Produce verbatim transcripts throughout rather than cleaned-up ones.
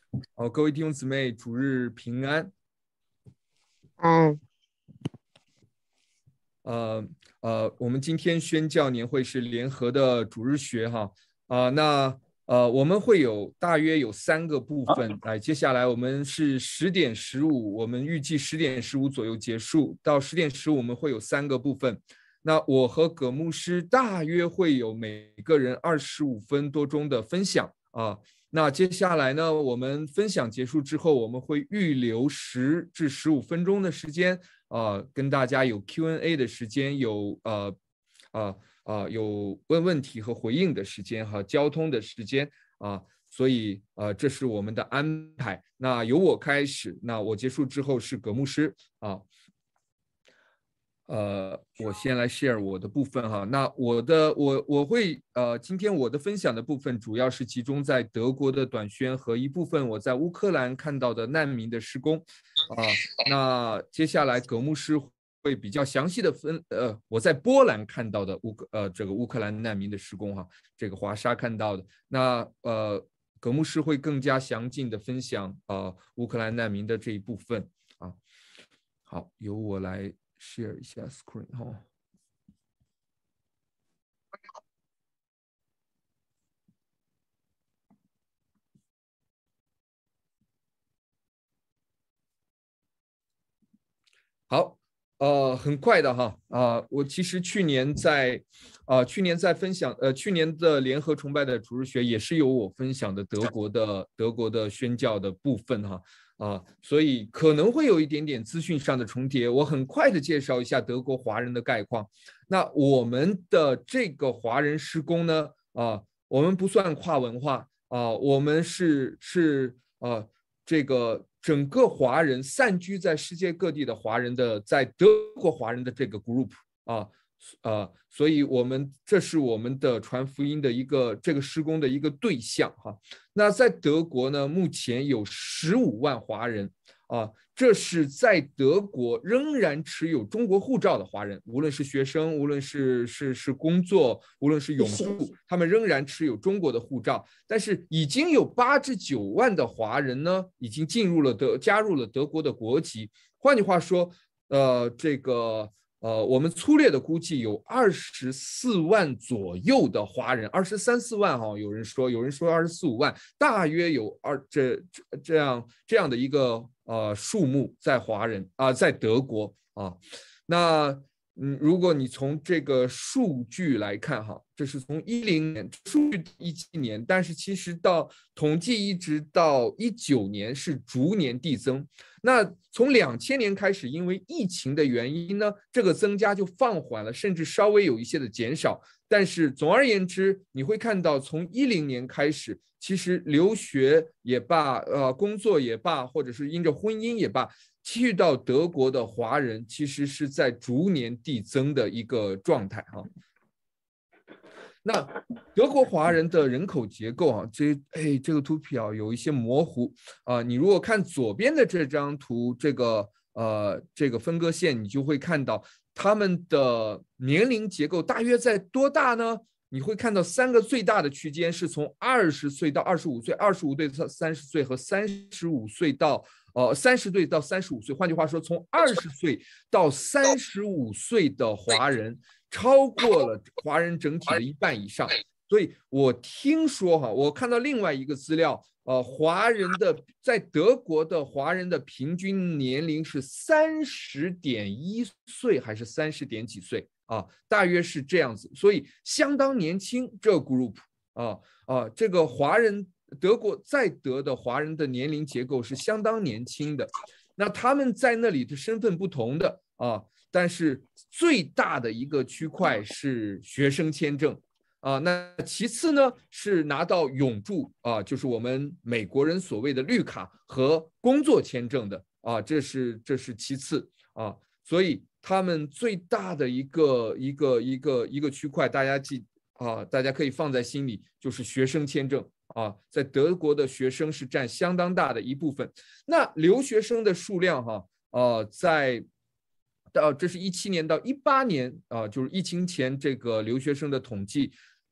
好，各位弟兄姊妹，主日平安。 嗯， 呃呃，我们今天宣教年会是联合的主日学哈啊、呃那呃我们会有大约有三个部分，来，接下来我们是十点十五，我们预计十点十五左右结束，到十点十五我们会有三个部分。那我和葛牧师大约会有每个人二十五分多钟的分享啊。那接下来呢，我们分享结束之后，我们会预留十至十五分钟的时间，呃，跟大家有 Q and A 的时间，有呃呃呃有问问题和回应的时间和交通的时间啊。所以呃，这是我们的安排。那由我开始，那我结束之后是葛牧师啊。呃，我先来 share 我的部分哈。那我的我我会呃，今天我的分享的部分主要是集中在德国的短宣和一部分我在乌克兰看到的难民的施工啊。那接下来葛牧师会比较详细的分呃，我在波兰看到的乌克呃这个乌克兰难民的施工哈，这个华沙看到的。那呃，葛牧师会更加详尽的分享呃乌克兰难民的这一部分啊。好，由我来 share 一下 screen 哈。好，呃，很快的哈啊、呃，我其实去年在啊、呃，去年在分享呃，去年的联合崇拜的主日学也是有我分享的德国的德国的宣教的部分哈啊、呃，所以可能会有一点点资讯上的重叠。我很快的介绍一下德国华人的概况。那我们的这个华人施工呢啊、呃，我们不算跨文化啊、呃，我们是是呃这个整个华人散居在世界各地的华人的，在德国华人的这个 group 啊，呃，所以我们这是我们的传福音的一个这个施工的一个对象哈。那在德国呢，目前有十五万华人啊，这是在德国仍然持有中国护照的华人，无论是学生，无论是是是工作，无论是永住，他们仍然持有中国的护照。但是已经有八至九万的华人呢，已经进入了德，加入了德国的国籍。换句话说，呃，这个呃，我们粗略的估计有二十四万左右的华人，二十三四万哈、哦，有人说，有人说二十四五万，大约有二这这样这样的一个呃数目在华人啊、呃，在德国啊。那嗯，如果你从这个数据来看哈，这是从一零年数据一七年，但是其实到统计一直到一九年是逐年递增。那从两千年开始，因为疫情的原因呢，这个增加就放缓了，甚至稍微有一些的减少。但是总而言之，你会看到从一零年开始，其实留学也罢，呃，工作也罢，或者是因着婚姻也罢，去到德国的华人其实是在逐年递增的一个状态哈。那德国华人的人口结构啊，这哎这个图表有一些模糊啊、呃。你如果看左边的这张图，这个呃这个分割线，你就会看到他们的年龄结构大约在多大呢？你会看到三个最大的区间是从二十岁到二十五岁，二十五岁到三十岁和三十五岁到呃三十岁到三十五岁。换句话说，从二十岁到三十五岁的华人超过了华人整体的一半以上。所以我听说哈，我看到另外一个资料，呃，华人的在德国的华人的平均年龄是三十点一岁还是三十点几岁？啊，大约是这样子，所以相当年轻。这个 group 啊啊，这个华人德国在德的华人的年龄结构是相当年轻的。那他们在那里的身份不同的啊，但是最大的一个区块是学生签证啊。那其次呢是拿到永住啊，就是我们美国人所谓的绿卡和工作签证的啊，这是这是其次啊。所以他们最大的一个一个一个一个区块，大家记啊，大家可以放在心里，就是学生签证啊，在德国的学生是占相当大的一部分。那留学生的数量哈，呃，在到这是一七年到一八年啊，就是疫情前这个留学生的统计。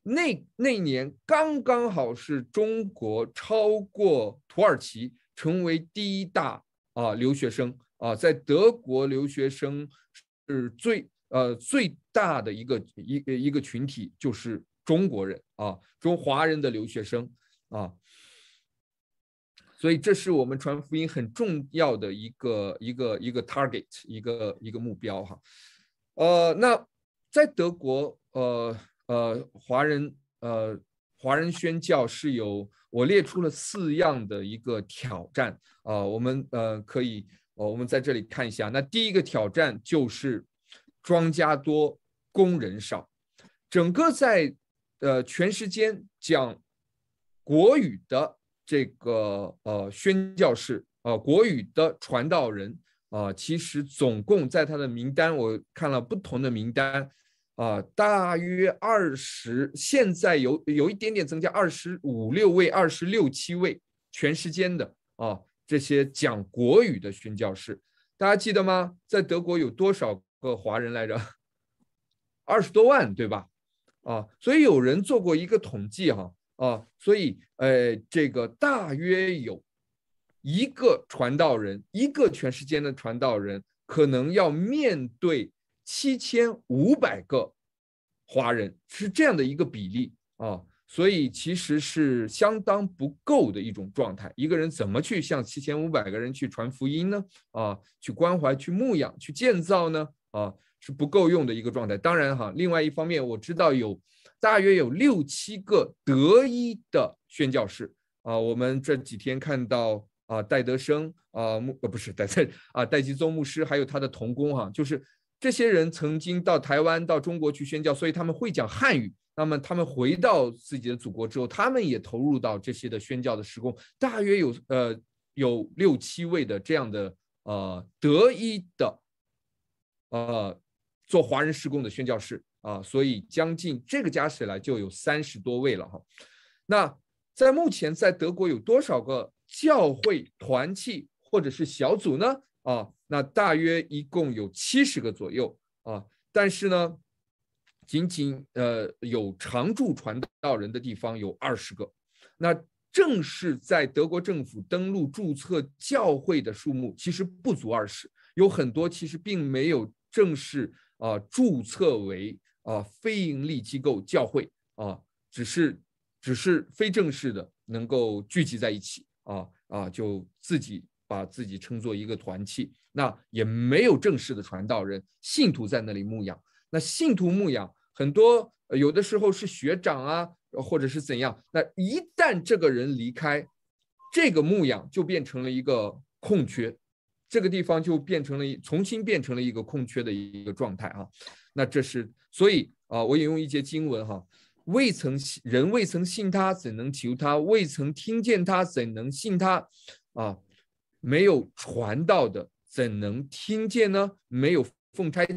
那那年刚刚好是中国超过土耳其，成为第一大啊留学生啊，在德国留学生是最呃最大的一个一个一个群体，就是中国人啊，中华人的留学生啊。所以这是我们传福音很重要的一个一个一个 target， 一个一个目标哈。呃，那在德国，呃呃，华人呃华人宣教是有我列出了四样的一个挑战啊、呃，我们呃可以、呃、我们在这里看一下。那第一个挑战就是庄稼多，工人少，整个在呃全世界讲国语的这个呃宣教士呃国语的传道人啊、呃，其实总共在他的名单，我看了不同的名单啊、呃，大约二十，现在有有一点点增加，二十五六位、二十六七位，全世界的啊这些讲国语的宣教士，大家记得吗？在德国有多少个华人来着？二十多万，对吧？啊，所以有人做过一个统计哈。啊，所以呃，这个大约有一个传道人，一个全世界的传道人，可能要面对七千五百个华人，是这样的一个比例啊。所以其实是相当不够的一种状态。一个人怎么去向七千五百个人去传福音呢？啊，去关怀、去牧养、去建造呢？啊，是不够用的一个状态。当然哈，另外一方面，我知道有。大约有六七个德裔的宣教士啊，我们这几天看到啊，戴德生啊，牧呃不是戴啊，戴基宗牧师，还有他的同工哈、啊，就是这些人曾经到台湾、到中国去宣教，所以他们会讲汉语。那么他们回到自己的祖国之后，他们也投入到这些的宣教的事工，大约有呃有六七位的这样的呃德裔的呃做华人事工的宣教士。啊，所以将近这个加起来就有三十多位了哈。那在目前在德国有多少个教会团契或者是小组呢？啊，那大约一共有七十个左右啊。但是呢，仅仅呃有常驻传道人的地方有二十个。那正是在德国政府登录注册教会的数目其实不足二十，有很多其实并没有正式啊注册为。啊，非营利机构教会啊，只是只是非正式的能够聚集在一起啊啊，就自己把自己称作一个团契，那也没有正式的传道人，信徒在那里牧养。那信徒牧养很多，有的时候是学长啊，或者是怎样。那一旦这个人离开，这个牧养就变成了一个空缺，这个地方就变成了重新变成了一个空缺的一个状态啊。那这是所以啊，我引用一节经文哈，未曾人未曾信他，怎能求他？未曾听见他，怎能信他？啊，没有传道的，怎能听见呢？没有奉差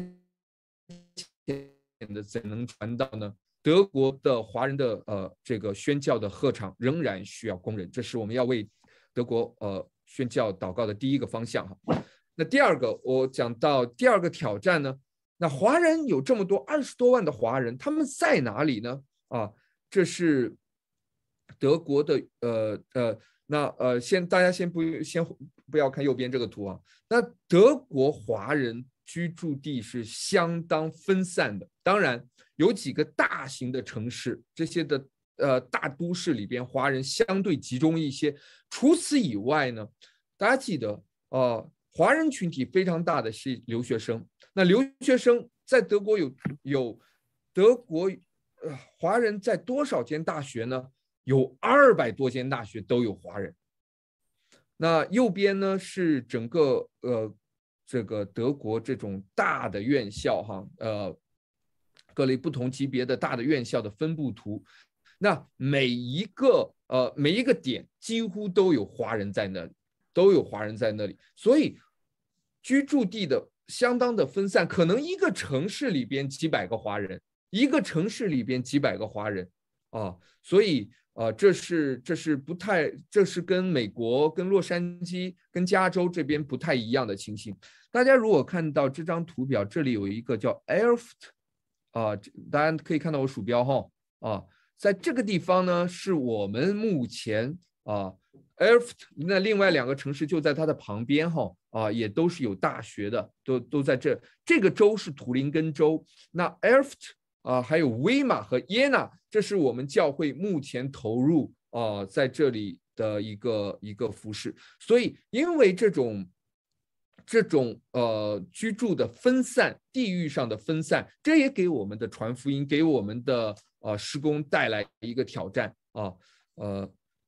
遣的，怎能传道呢？德国的华人的呃这个宣教的禾场仍然需要工人，这是我们要为德国呃宣教祷告的第一个方向哈。那第二个，我讲到第二个挑战呢？那华人有这么多二十多万的华人，他们在哪里呢？啊，这是德国的呃呃，那呃先大家先不先不要看右边这个图啊。那德国华人居住地是相当分散的，当然有几个大型的城市，这些的呃大都市里边华人相对集中一些。除此以外呢，大家记得呃华人群体非常大的是留学生。那留学生在德国有有德国呃华人在多少间大学呢？有二百多间大学都有华人。那右边呢是整个呃这个德国这种大的院校哈，呃各类不同级别的大的院校的分布图。那每一个呃每一个点几乎都有华人在那里，都有华人在那里，所以居住地的相当的分散，可能一个城市里边几百个华人，一个城市里边几百个华人啊，所以啊，这是这是不太，这是跟美国、跟洛杉矶、跟加州这边不太一样的情形。大家如果看到这张图表，这里有一个叫 Erft 啊，大家可以看到我鼠标哈啊， 在这个地方呢，是我们目前啊 Erft 那另外两个城市就在它的旁边哈啊，也都是有大学的，都都在这。这个州是图林根州，那 Erft 啊，还有威玛和耶纳，这是我们教会目前投入啊在这里的一个一个服事。所以，因为这种这种呃居住的分散，地域上的分散，这也给我们的传福音，给我们的呃施工带来一个挑战啊，呃。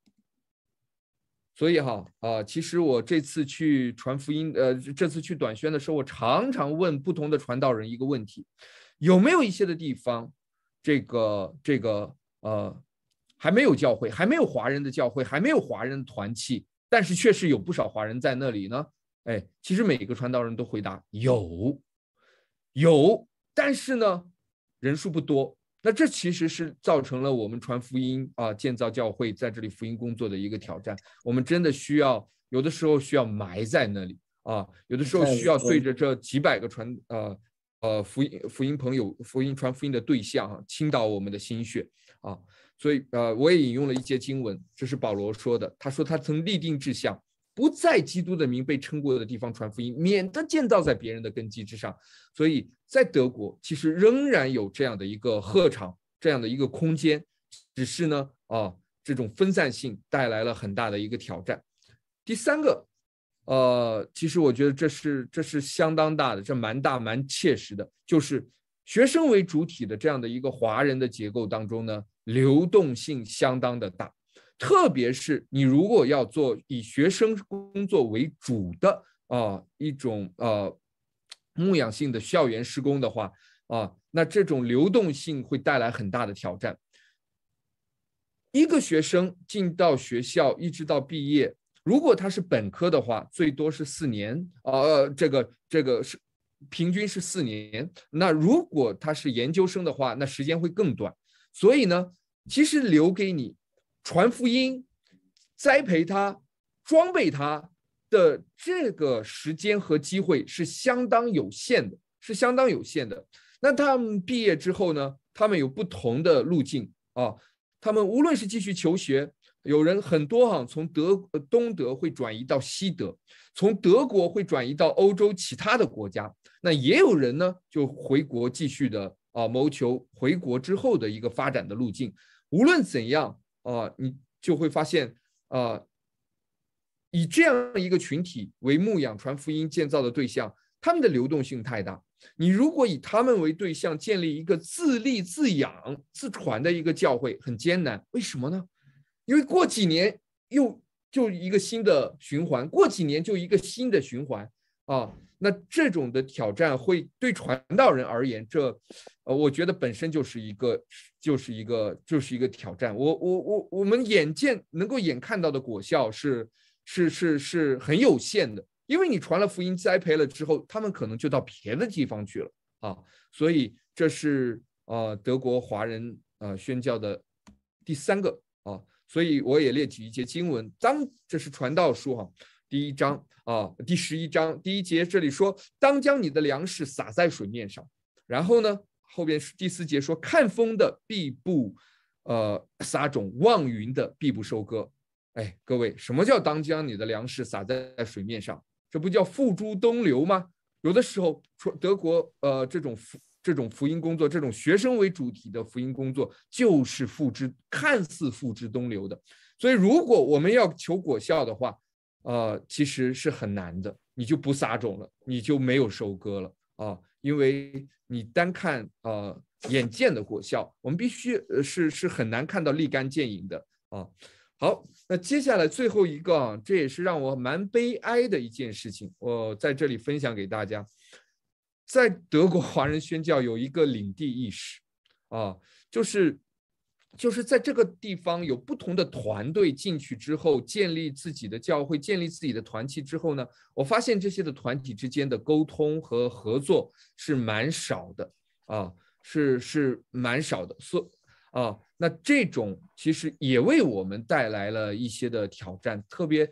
所以哈啊，其实我这次去传福音，呃，这次去短宣的时候，我常常问不同的传道人一个问题：有没有一些的地方，这个这个呃还没有教会，还没有华人的教会，还没有华人团契，但是确实有不少华人在那里呢？哎，其实每个传道人都回答有，有，但是呢，人数不多。那这其实是造成了我们传福音啊、呃，建造教会在这里福音工作的一个挑战。我们真的需要，有的时候需要埋在那里啊，有的时候需要对着这几百个传呃呃福音福音朋友、福音传福音的对象啊，倾倒我们的心血啊。所以呃，我也引用了一节经文，这是保罗说的，他说他曾立定志向，不在基督的名被称过的地方传福音，免得建造在别人的根基之上。所以在德国其实仍然有这样的一个禾场，这样的一个空间，只是呢啊这种分散性带来了很大的一个挑战。第三个，呃，其实我觉得这是这是相当大的，这蛮大蛮切实的，就是学生为主体的这样的一个华人的结构当中呢，流动性相当的大。特别是你如果要做以学生工作为主的啊、呃、一种呃牧养性的校园施工的话啊，那这种流动性会带来很大的挑战。一个学生进到学校一直到毕业，如果他是本科的话，最多是四年，呃，这个这个是平均是四年。那如果他是研究生的话，那时间会更短。所以呢，其实留给你传福音、栽培他、装备他的这个时间和机会是相当有限的，是相当有限的。那他们毕业之后呢，他们有不同的路径啊。他们无论是继续求学，有人很多哈、啊，从德东德会转移到西德，从德国会转移到欧洲其他的国家。那也有人呢，就回国继续的啊，谋求回国之后的一个发展的路径。无论怎样啊，你就会发现啊，以这样一个群体为牧养传福音建造的对象，他们的流动性太大。你如果以他们为对象建立一个自立自养自传的一个教会，很艰难。为什么呢？因为过几年又就一个新的循环，过几年就一个新的循环啊。那这种的挑战会对传道人而言，这呃，我觉得本身就是一个就是一个就是一个挑战。我我我我们眼见能够眼看到的果效是是是是很有限的。因为你传了福音栽培了之后，他们可能就到别的地方去了啊，所以这是呃德国华人呃宣教的第三个啊，所以我也列举一节经文，当这是传道书哈、啊，第一章啊，第十一章第一节这里说，当将你的粮食撒在水面上，然后呢后边第四节说，看风的必不呃撒种，望云的必不收割。哎，各位，什么叫当将你的粮食撒在水面上？这不叫付诸东流吗？有的时候，德国呃这种这种福音工作，这种学生为主体的福音工作，就是付之看似付之东流的。所以，如果我们要求果效的话，呃，其实是很难的。你就不撒种了，你就没有收割了啊，因为你单看呃眼见的果效，我们必须呃是是很难看到立竿见影的啊。好，那接下来最后一个啊，这也是让我蛮悲哀的一件事情，我在这里分享给大家。在德国华人宣教有一个领地意识啊，就是就是在这个地方有不同的团队进去之后，建立自己的教会，建立自己的团契之后呢，我发现这些的团体之间的沟通和合作是蛮少的啊，是是蛮少的，所啊，那这种其实也为我们带来了一些的挑战，特别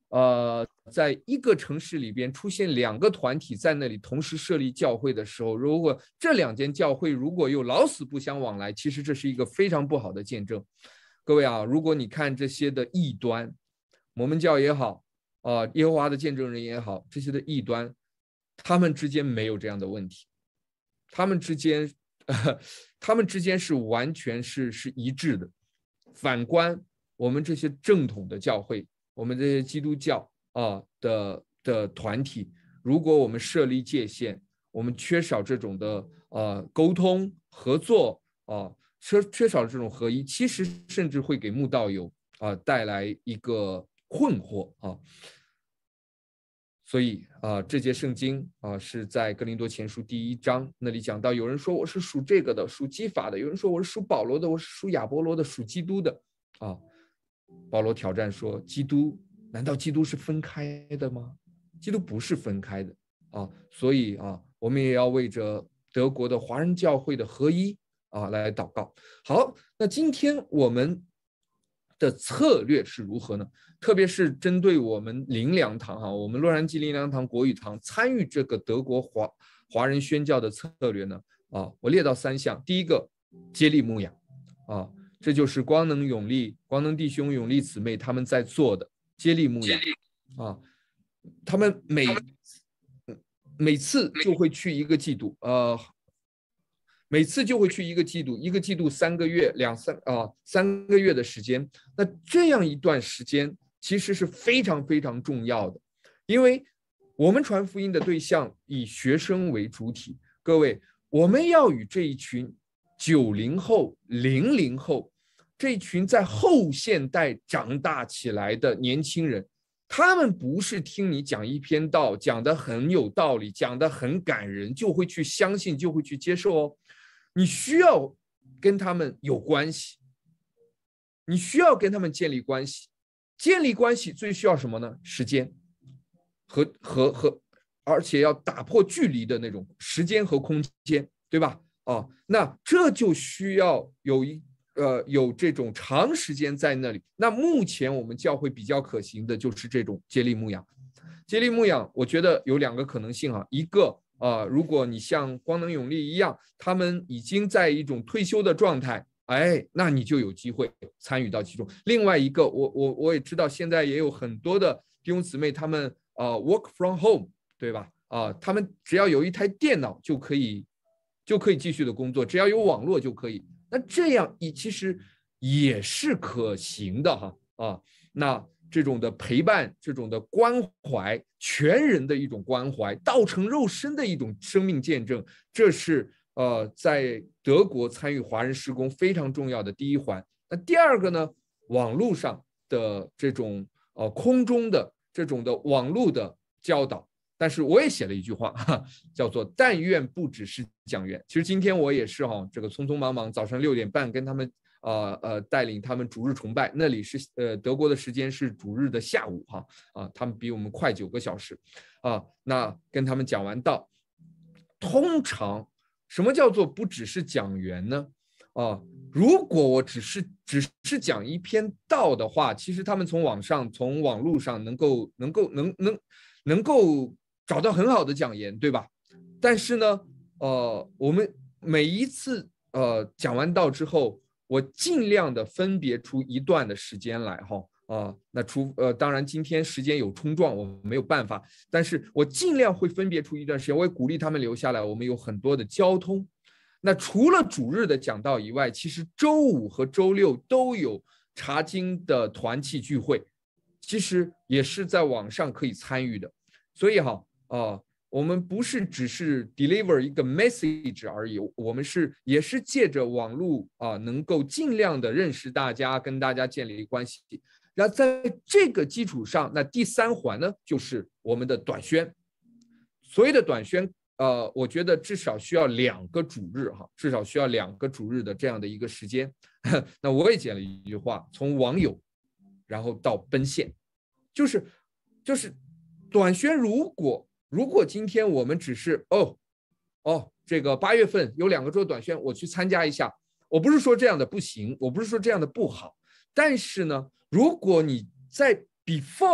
呃，在一个城市里边出现两个团体在那里同时设立教会的时候，如果这两间教会如果又老死不相往来，其实这是一个非常不好的见证。各位啊，如果你看这些的异端，摩门教也好，啊、呃，耶和华的见证人也好，这些的异端，他们之间没有这样的问题，他们之间，呃、他们之间是完全是是一致的。反观我们这些正统的教会，我们这些基督教啊的的团体，如果我们设立界限，我们缺少这种的呃沟通合作啊，缺缺少这种合一，其实甚至会给慕道友啊带来一个困惑啊。所以啊，这节圣经啊是在哥林多前书第一章那里讲到，有人说我是属这个的，属基法的；有人说我是属保罗的，我是属亚波罗的，属基督的。啊，保罗挑战说，基督难道基督是分开的吗？基督不是分开的啊，所以啊，我们也要为着德国的华人教会的合一啊来祷告。好，那今天我们的策略是如何呢？特别是针对我们灵粮堂哈，我们洛杉矶灵粮堂国语堂参与这个德国华华人宣教的策略呢，啊，我列到三项。第一个，接力牧养啊，这就是光能永利、光能弟兄、永利姊妹他们在做的接力牧养啊，他们每每次就会去一个季度，呃。每次就会去一个季度，一个季度三个月，两三啊三个月的时间。那这样一段时间其实是非常非常重要的，因为我们传福音的对象以学生为主体。各位，我们要与这一群九零后、零零后这一群在后现代长大起来的年轻人，他们不是听你讲一篇道，讲得很有道理，讲得很感人，就会去相信，就会去接受哦。你需要跟他们有关系，你需要跟他们建立关系。建立关系最需要什么呢？时间和和和，而且要打破距离的那种时间和空间，对吧？啊，那这就需要有一呃有这种长时间在那里。那目前我们教会比较可行的就是这种接力牧养。接力牧养，我觉得有两个可能性啊，一个。啊、呃，如果你像光能永利一样，他们已经在一种退休的状态，哎，那你就有机会参与到其中。另外一个，我我我也知道，现在也有很多的弟兄姊妹，他们呃 work from home， 对吧？啊、呃，他们只要有一台电脑就可以就可以继续的工作，只要有网络就可以。那这样也其实也是可行的哈啊。那这种的陪伴，这种的关怀，全人的一种关怀，道成肉身的一种生命见证，这是呃在德国参与华人事工非常重要的第一环。那第二个呢，网络上的这种呃空中的这种的网络的教导。但是我也写了一句话，哈，叫做"但愿不只是讲员"。其实今天我也是哈，这个匆匆忙忙，早上六点半跟他们。呃呃，带领他们主日崇拜，那里是呃德国的时间是主日的下午哈啊，他们比我们快九个小时啊。那跟他们讲完道，通常什么叫做不只是讲员呢？啊，如果我只是只是讲一篇道的话，其实他们从网上从网络上能够能够能能能够找到很好的讲员，对吧？但是呢，呃，我们每一次呃讲完道之后。我尽量的分别出一段的时间来哈啊，那除呃当然今天时间有冲撞，我没有办法，但是我尽量会分别出一段时间，我也鼓励他们留下来。我们有很多的交通，那除了主日的讲道以外，其实周五和周六都有查经的团契聚会，其实也是在网上可以参与的。所以哈啊。我们不是只是 deliver 一个 message 而已，我们是也是借着网络啊，能够尽量的认识大家，跟大家建立关系。然后在这个基础上，那第三环呢，就是我们的短宣。所谓的短宣，呃，我觉得至少需要两个主日哈，至少需要两个主日的这样的一个时间。那我也讲了一句话，从网友，然后到奔现，就是就是短宣如果。如果今天我们只是哦哦，这个八月份有两个周短宣，我去参加一下。我不是说这样的不行，我不是说这样的不好，但是呢，如果你在 before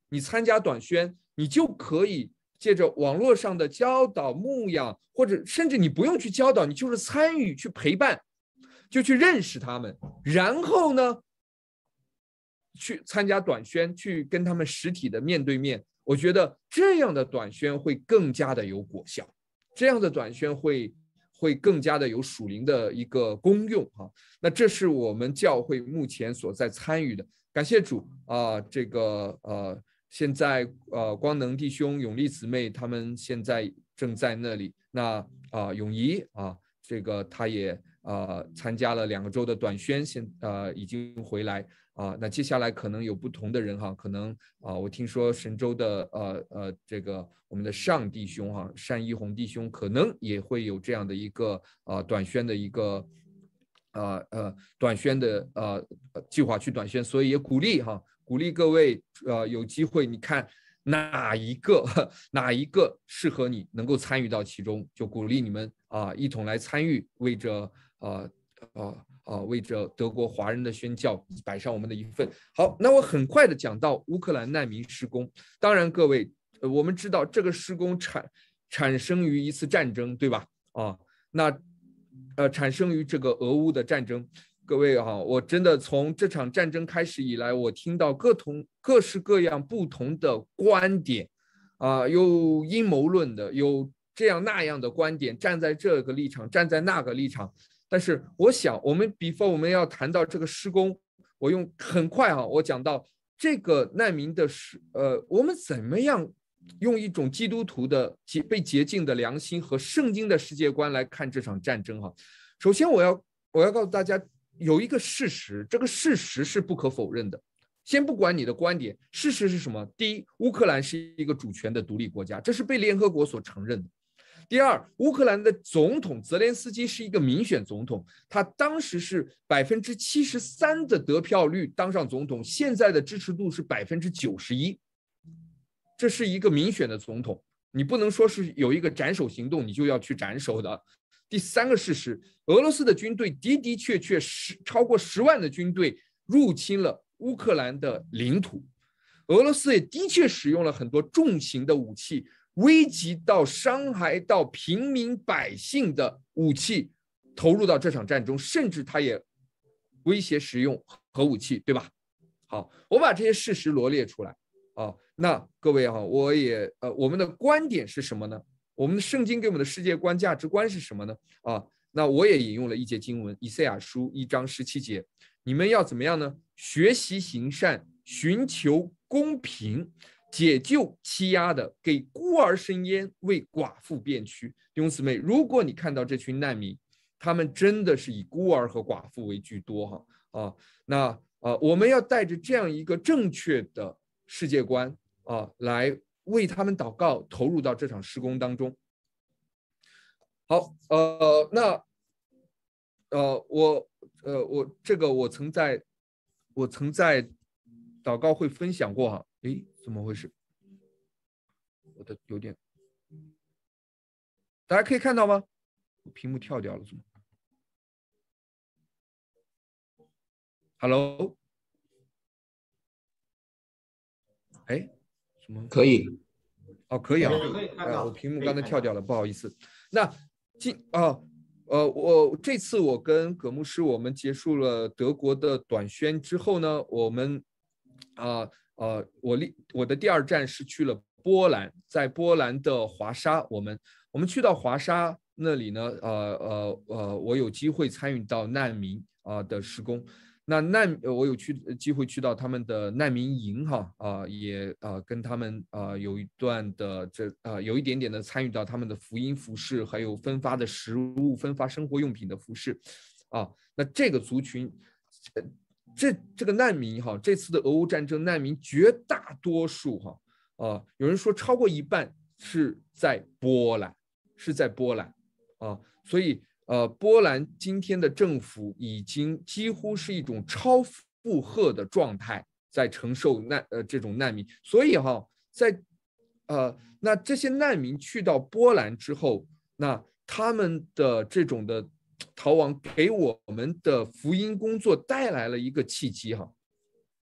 你参加短宣，你就可以借着网络上的教导牧养，或者甚至你不用去教导，你就是参与去陪伴，就去认识他们，然后呢去参加短宣，去跟他们实体的面对面。我觉得这样的短宣会更加的有果效，这样的短宣会会更加的有属灵的一个功用啊。那这是我们教会目前所在参与的，感谢主啊、呃！这个呃，现在呃，光能弟兄、永利姊妹他们现在正在那里。那啊、呃，永怡啊，这个他也啊、呃、参加了两个周的短宣，现呃已经回来。啊，那接下来可能有不同的人哈，可能啊，我听说神州的呃呃这个我们的上弟兄哈，单一红弟兄可能也会有这样的一个呃短宣的一个呃呃短宣的呃计划去短宣，所以也鼓励哈，鼓励各位呃有机会，你看哪一个哪一个适合你能够参与到其中，就鼓励你们啊一同来参与，为着呃呃。啊，为着德国华人的宣教摆上我们的一份。好，那我很快的讲到乌克兰难民施工。当然，各位，呃、我们知道这个施工产产生于一次战争，对吧？啊，那呃产生于这个俄乌的战争。各位啊，我真的从这场战争开始以来，我听到各同各式各样不同的观点，啊，有阴谋论的，有这样那样的观点，站在这个立场，站在那个立场。但是我想，我们 before 我们要谈到这个施工，我用很快啊，我讲到这个难民的施，呃，我们怎么样用一种基督徒的洁被洁净的良心和圣经的世界观来看这场战争哈。首先，我要我要告诉大家有一个事实，这个事实是不可否认的。先不管你的观点，事实是什么？第一，乌克兰是一个主权的独立国家，这是被联合国所承认的。第二，乌克兰的总统泽连斯基是一个民选总统，他当时是百分之七十三的得票率当上总统，现在的支持度是百分之九十一，这是一个民选的总统，你不能说是有一个斩首行动你就要去斩首的。第三个事实，俄罗斯的军队的的确确十超过十万的军队入侵了乌克兰的领土，俄罗斯也的确使用了很多重型的武器。危及到伤害到平民百姓的武器投入到这场战中，甚至他也威胁使用核武器，对吧？好，我把这些事实罗列出来啊。那各位哈、啊，我也呃，我们的观点是什么呢？我们的圣经给我们的世界观、价值观是什么呢？啊，那我也引用了一节经文，以赛亚书一章十七节，你们要怎么样呢？学习行善，寻求公平。解救欺压的，给孤儿伸冤，为寡妇辩屈。弟兄姊妹，如果你看到这群难民，他们真的是以孤儿和寡妇为居多哈啊，那啊，我们要带着这样一个正确的世界观啊，来为他们祷告，投入到这场施工当中。好，呃，那呃，我呃，我这个我曾在我曾在祷告会分享过哈。诶，怎么回事？我的有点，大家可以看到吗？屏幕跳掉了，怎么 ？Hello， 哎，什么？ 可以。 哦，可以啊。呃，我屏幕刚才跳掉了，不好意思。那今啊，呃，我这次我跟葛牧师我们结束了德国的短宣之后呢，我们啊。呃，我立我的第二站是去了波兰，在波兰的华沙，我们我们去到华沙那里呢，呃呃呃，我有机会参与到难民啊、呃、的施工。那难我有去机会去到他们的难民营哈啊、呃，也啊、呃、跟他们啊、呃、有一段的这啊、呃、有一点点的参与到他们的福音服事，还有分发的食物、分发生活用品的服事啊。那这个族群。呃这这个难民哈，这次的俄乌战争难民绝大多数哈啊、呃，有人说超过一半是在波兰，是在波兰啊，所以呃，波兰今天的政府已经几乎是一种超负荷的状态，在承受难呃这种难民，所以哈，在呃那这些难民去到波兰之后，那他们的这种的。逃亡给我们的福音工作带来了一个契机哈。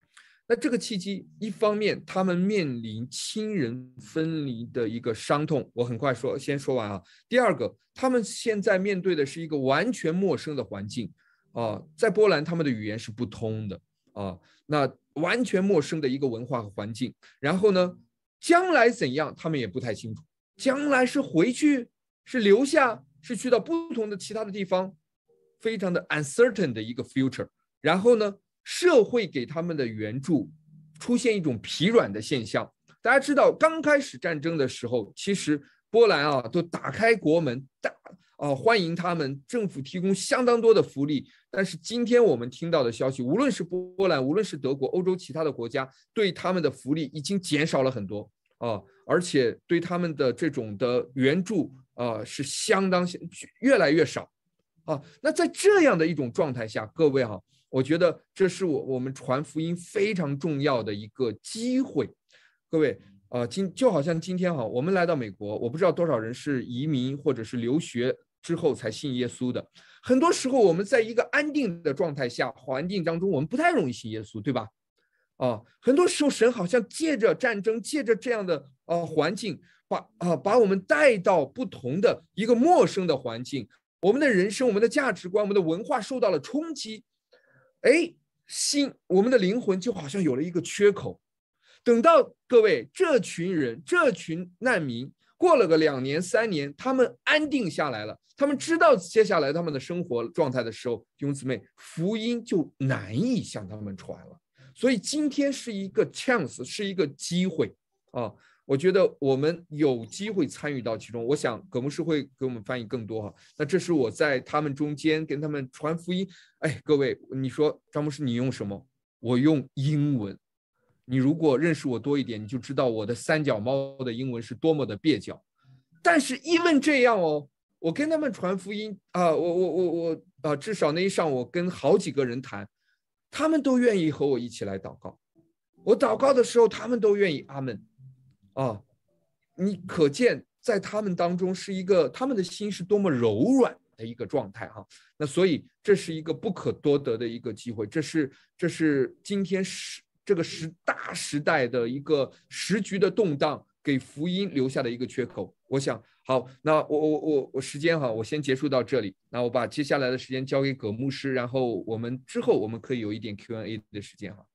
那这个契机，一方面他们面临亲人分离的一个伤痛，我很快说，先说完啊。第二个，他们现在面对的是一个完全陌生的环境啊，在波兰他们的语言是不通的啊，那完全陌生的一个文化和环境。然后呢，将来怎样，他们也不太清楚。将来是回去，是留下，是去到不同的其他的地方，非常的 uncertain 的一个 future。然后呢，社会给他们的援助出现一种疲软的现象。大家知道，刚开始战争的时候，其实波兰啊都打开国门，大啊欢迎他们，政府提供相当多的福利。但是今天我们听到的消息，无论是波兰，无论是德国，欧洲其他的国家，对他们的福利已经减少了很多啊，而且对他们的这种的援助啊是相当越来越少啊。那在这样的一种状态下，各位哈、啊。我觉得这是我我们传福音非常重要的一个机会，各位，呃，今就好像今天哈，我们来到美国，我不知道多少人是移民或者是留学之后才信耶稣的。很多时候我们在一个安定的状态下环境当中，我们不太容易信耶稣，对吧？啊，很多时候神好像借着战争，借着这样的呃环境，把啊把我们带到不同的一个陌生的环境，我们的人生、我们的价值观、我们的文化受到了冲击。哎，心，我们的灵魂就好像有了一个缺口。等到各位这群人、这群难民过了个两年、三年，他们安定下来了，他们知道接下来他们的生活状态的时候，弟兄姊妹，福音就难以向他们传了。所以今天是一个 chance， 是一个机会啊。我觉得我们有机会参与到其中，我想葛牧师会给我们翻译更多哈。那这是我在他们中间跟他们传福音。哎，各位，你说张牧师你用什么？我用英文。你如果认识我多一点，你就知道我的三脚猫的英文是多么的蹩脚。但是even这样哦，我跟他们传福音啊、呃，我我我我啊，至少那一上我跟好几个人谈，他们都愿意和我一起来祷告。我祷告的时候，他们都愿意阿门。啊，你可见在他们当中是一个，他们的心是多么柔软的一个状态哈。那所以这是一个不可多得的一个机会，这是这是今天时这个时大时代的一个时局的动荡给福音留下的一个缺口。我想好，那我我我我时间哈，我先结束到这里。那我把接下来的时间交给葛牧师，然后我们之后我们可以有一点 Q and A 的时间哈。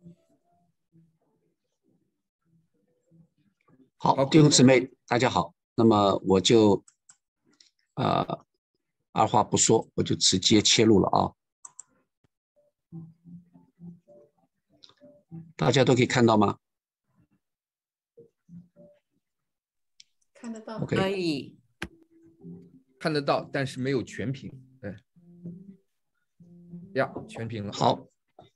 好，弟兄姊妹，大家好。那么我就呃二话不说，我就直接切入了啊。大家都可以看到吗？ 看得到， OK 可以看得到，但是没有全屏。对，呀，全屏了。 好，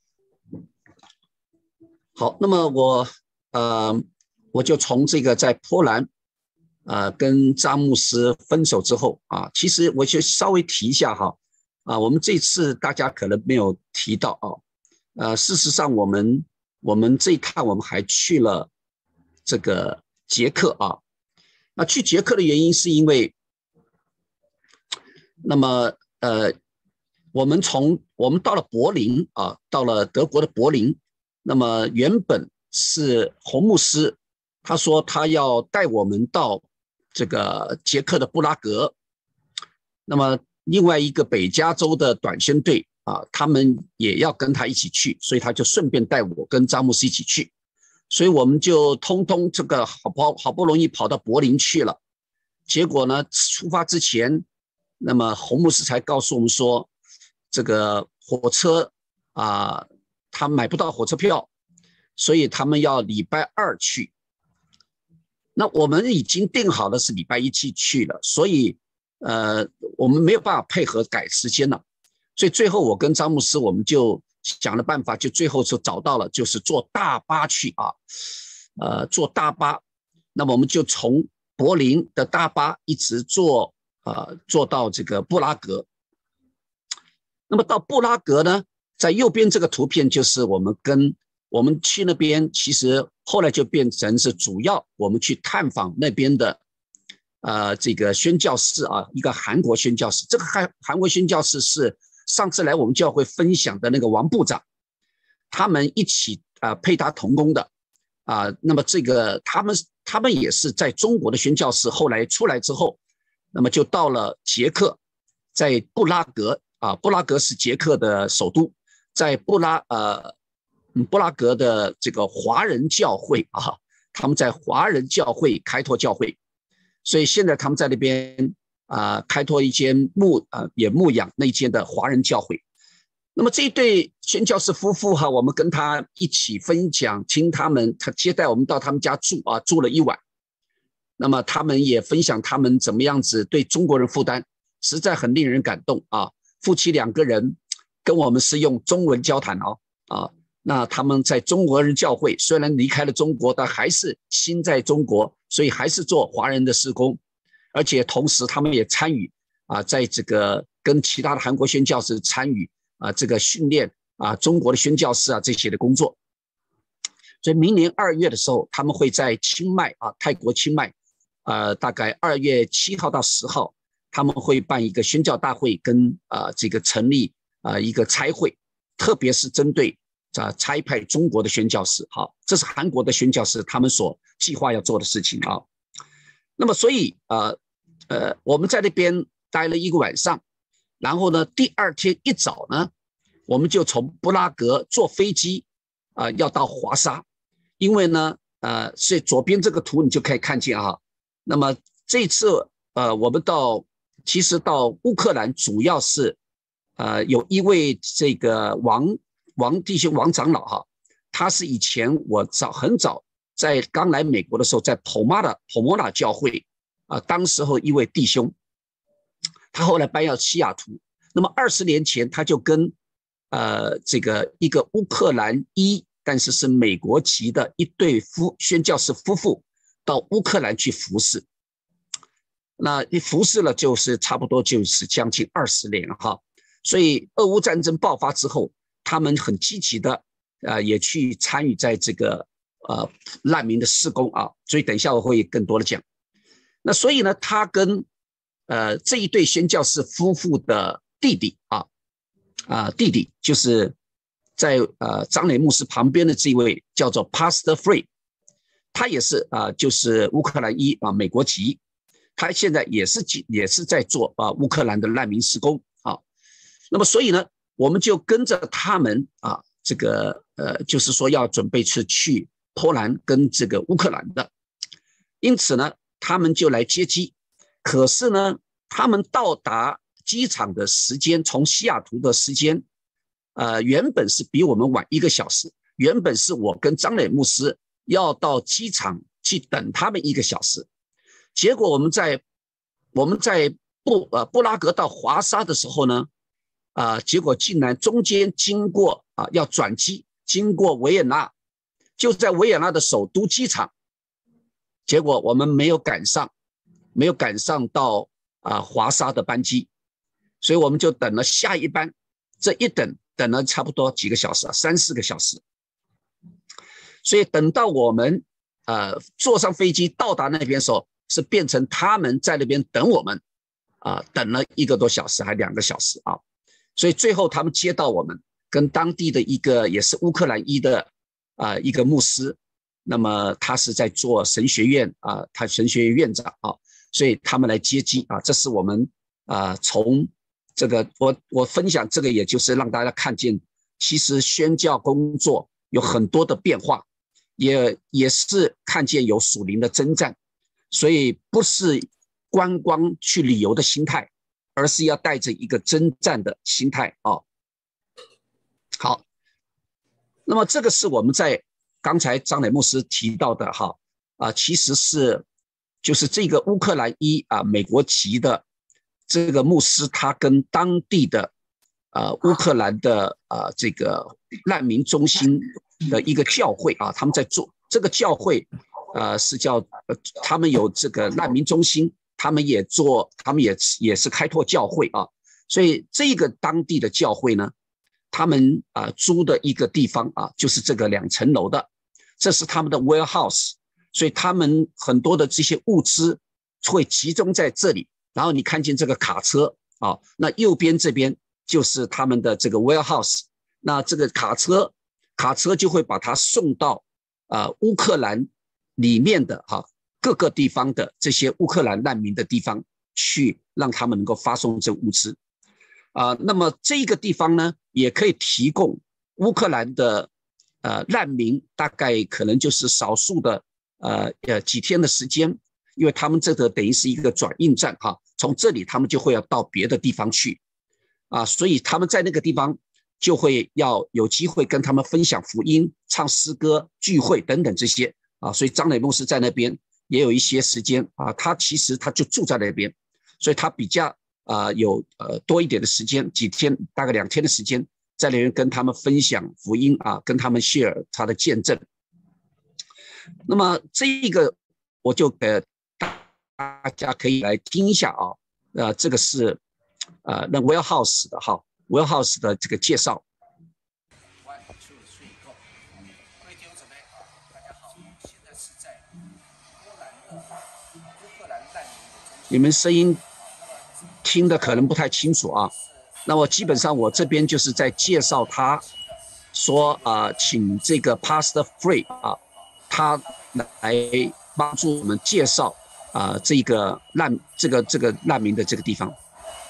好，那么我呃。我就从这个在波兰，呃，跟张牧师分手之后啊，其实我就稍微提一下哈，啊，我们这次大家可能没有提到啊，呃，事实上我们我们这一趟我们还去了这个捷克啊，那去捷克的原因是因为，那么呃，我们从我们到了柏林啊，到了德国的柏林，那么原本是洪牧师。他说他要带我们到这个捷克的布拉格，那么另外一个北加州的短宣队啊，他们也要跟他一起去，所以他就顺便带我跟张牧师一起去，所以我们就通通这个好不好不容易跑到柏林去了。结果呢，出发之前，那么洪牧师才告诉我们说，这个火车啊，他买不到火车票，所以他们要礼拜二去。那我们已经定好的是礼拜一去去了，所以呃我们没有办法配合改时间了，所以最后我跟张牧师我们就想了办法，就最后就找到了，就是坐大巴去啊，呃坐大巴，那么我们就从柏林的大巴一直坐呃坐到这个布拉格。那么到布拉格呢，在右边这个图片就是我们跟我们去那边，其实后来就变成是主要我们去探访那边的，呃，这个宣教士啊，一个韩国宣教士。这个韩韩国宣教士是上次来我们教会分享的那个王部长，他们一起啊、呃、配搭同工的啊、呃，那么这个他们他们也是在中国的宣教士后来出来之后，那么就到了捷克，在布拉格啊，布拉格是捷克的首都，在布拉呃布拉格的这个华人教会啊，他们在华人教会开拓教会，所以现在他们在那边啊、呃、开拓一间牧啊、呃、也牧养那间的华人教会。那么这一对宣教士夫妇哈，我们跟他一起分享，听他们，他接待我们到他们家住啊，住了一晚。那么他们也分享他们怎么样子对中国人负担，实在很令人感动啊。夫妻两个人跟我们是用中文交谈哦啊。那他们在中国人教会，虽然离开了中国，但还是心在中国，所以还是做华人的事工，而且同时他们也参与啊，在这个跟其他的韩国宣教士参与啊这个训练啊中国的宣教士啊这些的工作。所以明年二月的时候，他们会在清迈啊泰国清迈，呃大概二月七号到十号，他们会办一个宣教大会跟啊这个成立啊一个差会，特别是针对啊，差派中国的宣教士，好，这是韩国的宣教士他们所计划要做的事情啊。那么，所以呃呃，我们在那边待了一个晚上，然后呢，第二天一早呢，我们就从布拉格坐飞机啊、呃，要到华沙，因为呢，呃，所以左边这个图你就可以看见啊。那么这次呃，我们到其实到乌克兰主要是呃有一位这个王。王弟兄、王长老哈，他是以前我早很早在刚来美国的时候，在 Pomona Pomona 教会啊，当时候一位弟兄，他后来搬到西雅图。那么二十年前，他就跟呃这个一个乌克兰裔，但是是美国籍的一对夫宣教士夫妇到乌克兰去服侍。那一服侍了，就是差不多就是将近二十年哈。所以俄乌战争爆发之后，他们很积极的，呃，也去参与在这个呃难民的事工啊，所以等一下我会更多的讲。那所以呢，他跟呃这一对宣教士夫妇的弟弟啊啊、呃、弟弟就是在呃张磊牧师旁边的这位叫做 Pastor Free， 他也是啊、呃、就是乌克兰裔啊美国籍，他现在也是也是在做啊乌克兰的难民事工啊。那么所以呢，我们就跟着他们啊，这个呃，就是说要准备是去波兰跟这个乌克兰的，因此呢，他们就来接机。可是呢，他们到达机场的时间，从西雅图的时间，呃，原本是比我们晚一个小时。原本是我跟张磊牧师要到机场去等他们一个小时，结果我们在我们在布呃布拉格到华沙的时候呢。啊、呃，结果竟然中间经过啊，要转机，经过维也纳，就在维也纳的首都机场，结果我们没有赶上，没有赶上到啊华沙的班机，所以我们就等了下一班，这一等等了差不多几个小时啊，三四个小时，所以等到我们呃坐上飞机到达那边的时候，是变成他们在那边等我们啊、呃，等了一个多小时还两个小时啊。所以最后他们接到我们，跟当地的一个也是乌克兰裔的啊、呃、一个牧师，那么他是在做神学院啊、呃，他神学院院长啊，所以他们来接机啊，这是我们啊、呃、从这个我我分享这个，也就是让大家看见，其实宣教工作有很多的变化，也也是看见有属灵的征战，所以不是观光去旅游的心态。而是要带着一个征战的心态啊、哦。好，那么这个是我们在刚才张磊牧师提到的哈啊，其实是就是这个乌克兰裔啊美国籍的这个牧师，他跟当地的呃乌克兰的呃这个难民中心的一个教会啊，他们在做这个教会呃是叫呃他们有这个难民中心。他们也做，他们也也是开拓教会啊，所以这个当地的教会呢，他们啊、呃、租的一个地方啊，就是这个两层楼的，这是他们的 warehouse， 所以他们很多的这些物资会集中在这里。然后你看见这个卡车啊，那右边这边就是他们的这个 warehouse， 那这个卡车卡车就会把它送到呃乌克兰里面的哈各个地方的这些乌克兰难民的地方去，让他们能够发送这物资啊、呃。那么这个地方呢，也可以提供乌克兰的呃难民，大概可能就是少数的呃呃几天的时间，因为他们这个等于是一个转运站哈，从这里他们就会要到别的地方去啊，所以他们在那个地方就会要有机会跟他们分享福音、唱诗歌、聚会等等这些啊，所以张磊牧师在那边也有一些时间啊，他其实他就住在那边，所以他比较啊有呃多一点的时间，几天大概两天的时间，在那边跟他们分享福音啊，跟他们 share 他的见证。那么这一个我就给大家可以来听一下啊，呃，这个是呃那 Warehouse 的哈 ，Warehouse 的这个介绍。你们声音听的可能不太清楚啊，那我基本上我这边就是在介绍他，说啊、呃，请这个 Pastor Free 啊，他来帮助我们介绍啊、呃、这个难这个这个难民的这个地方。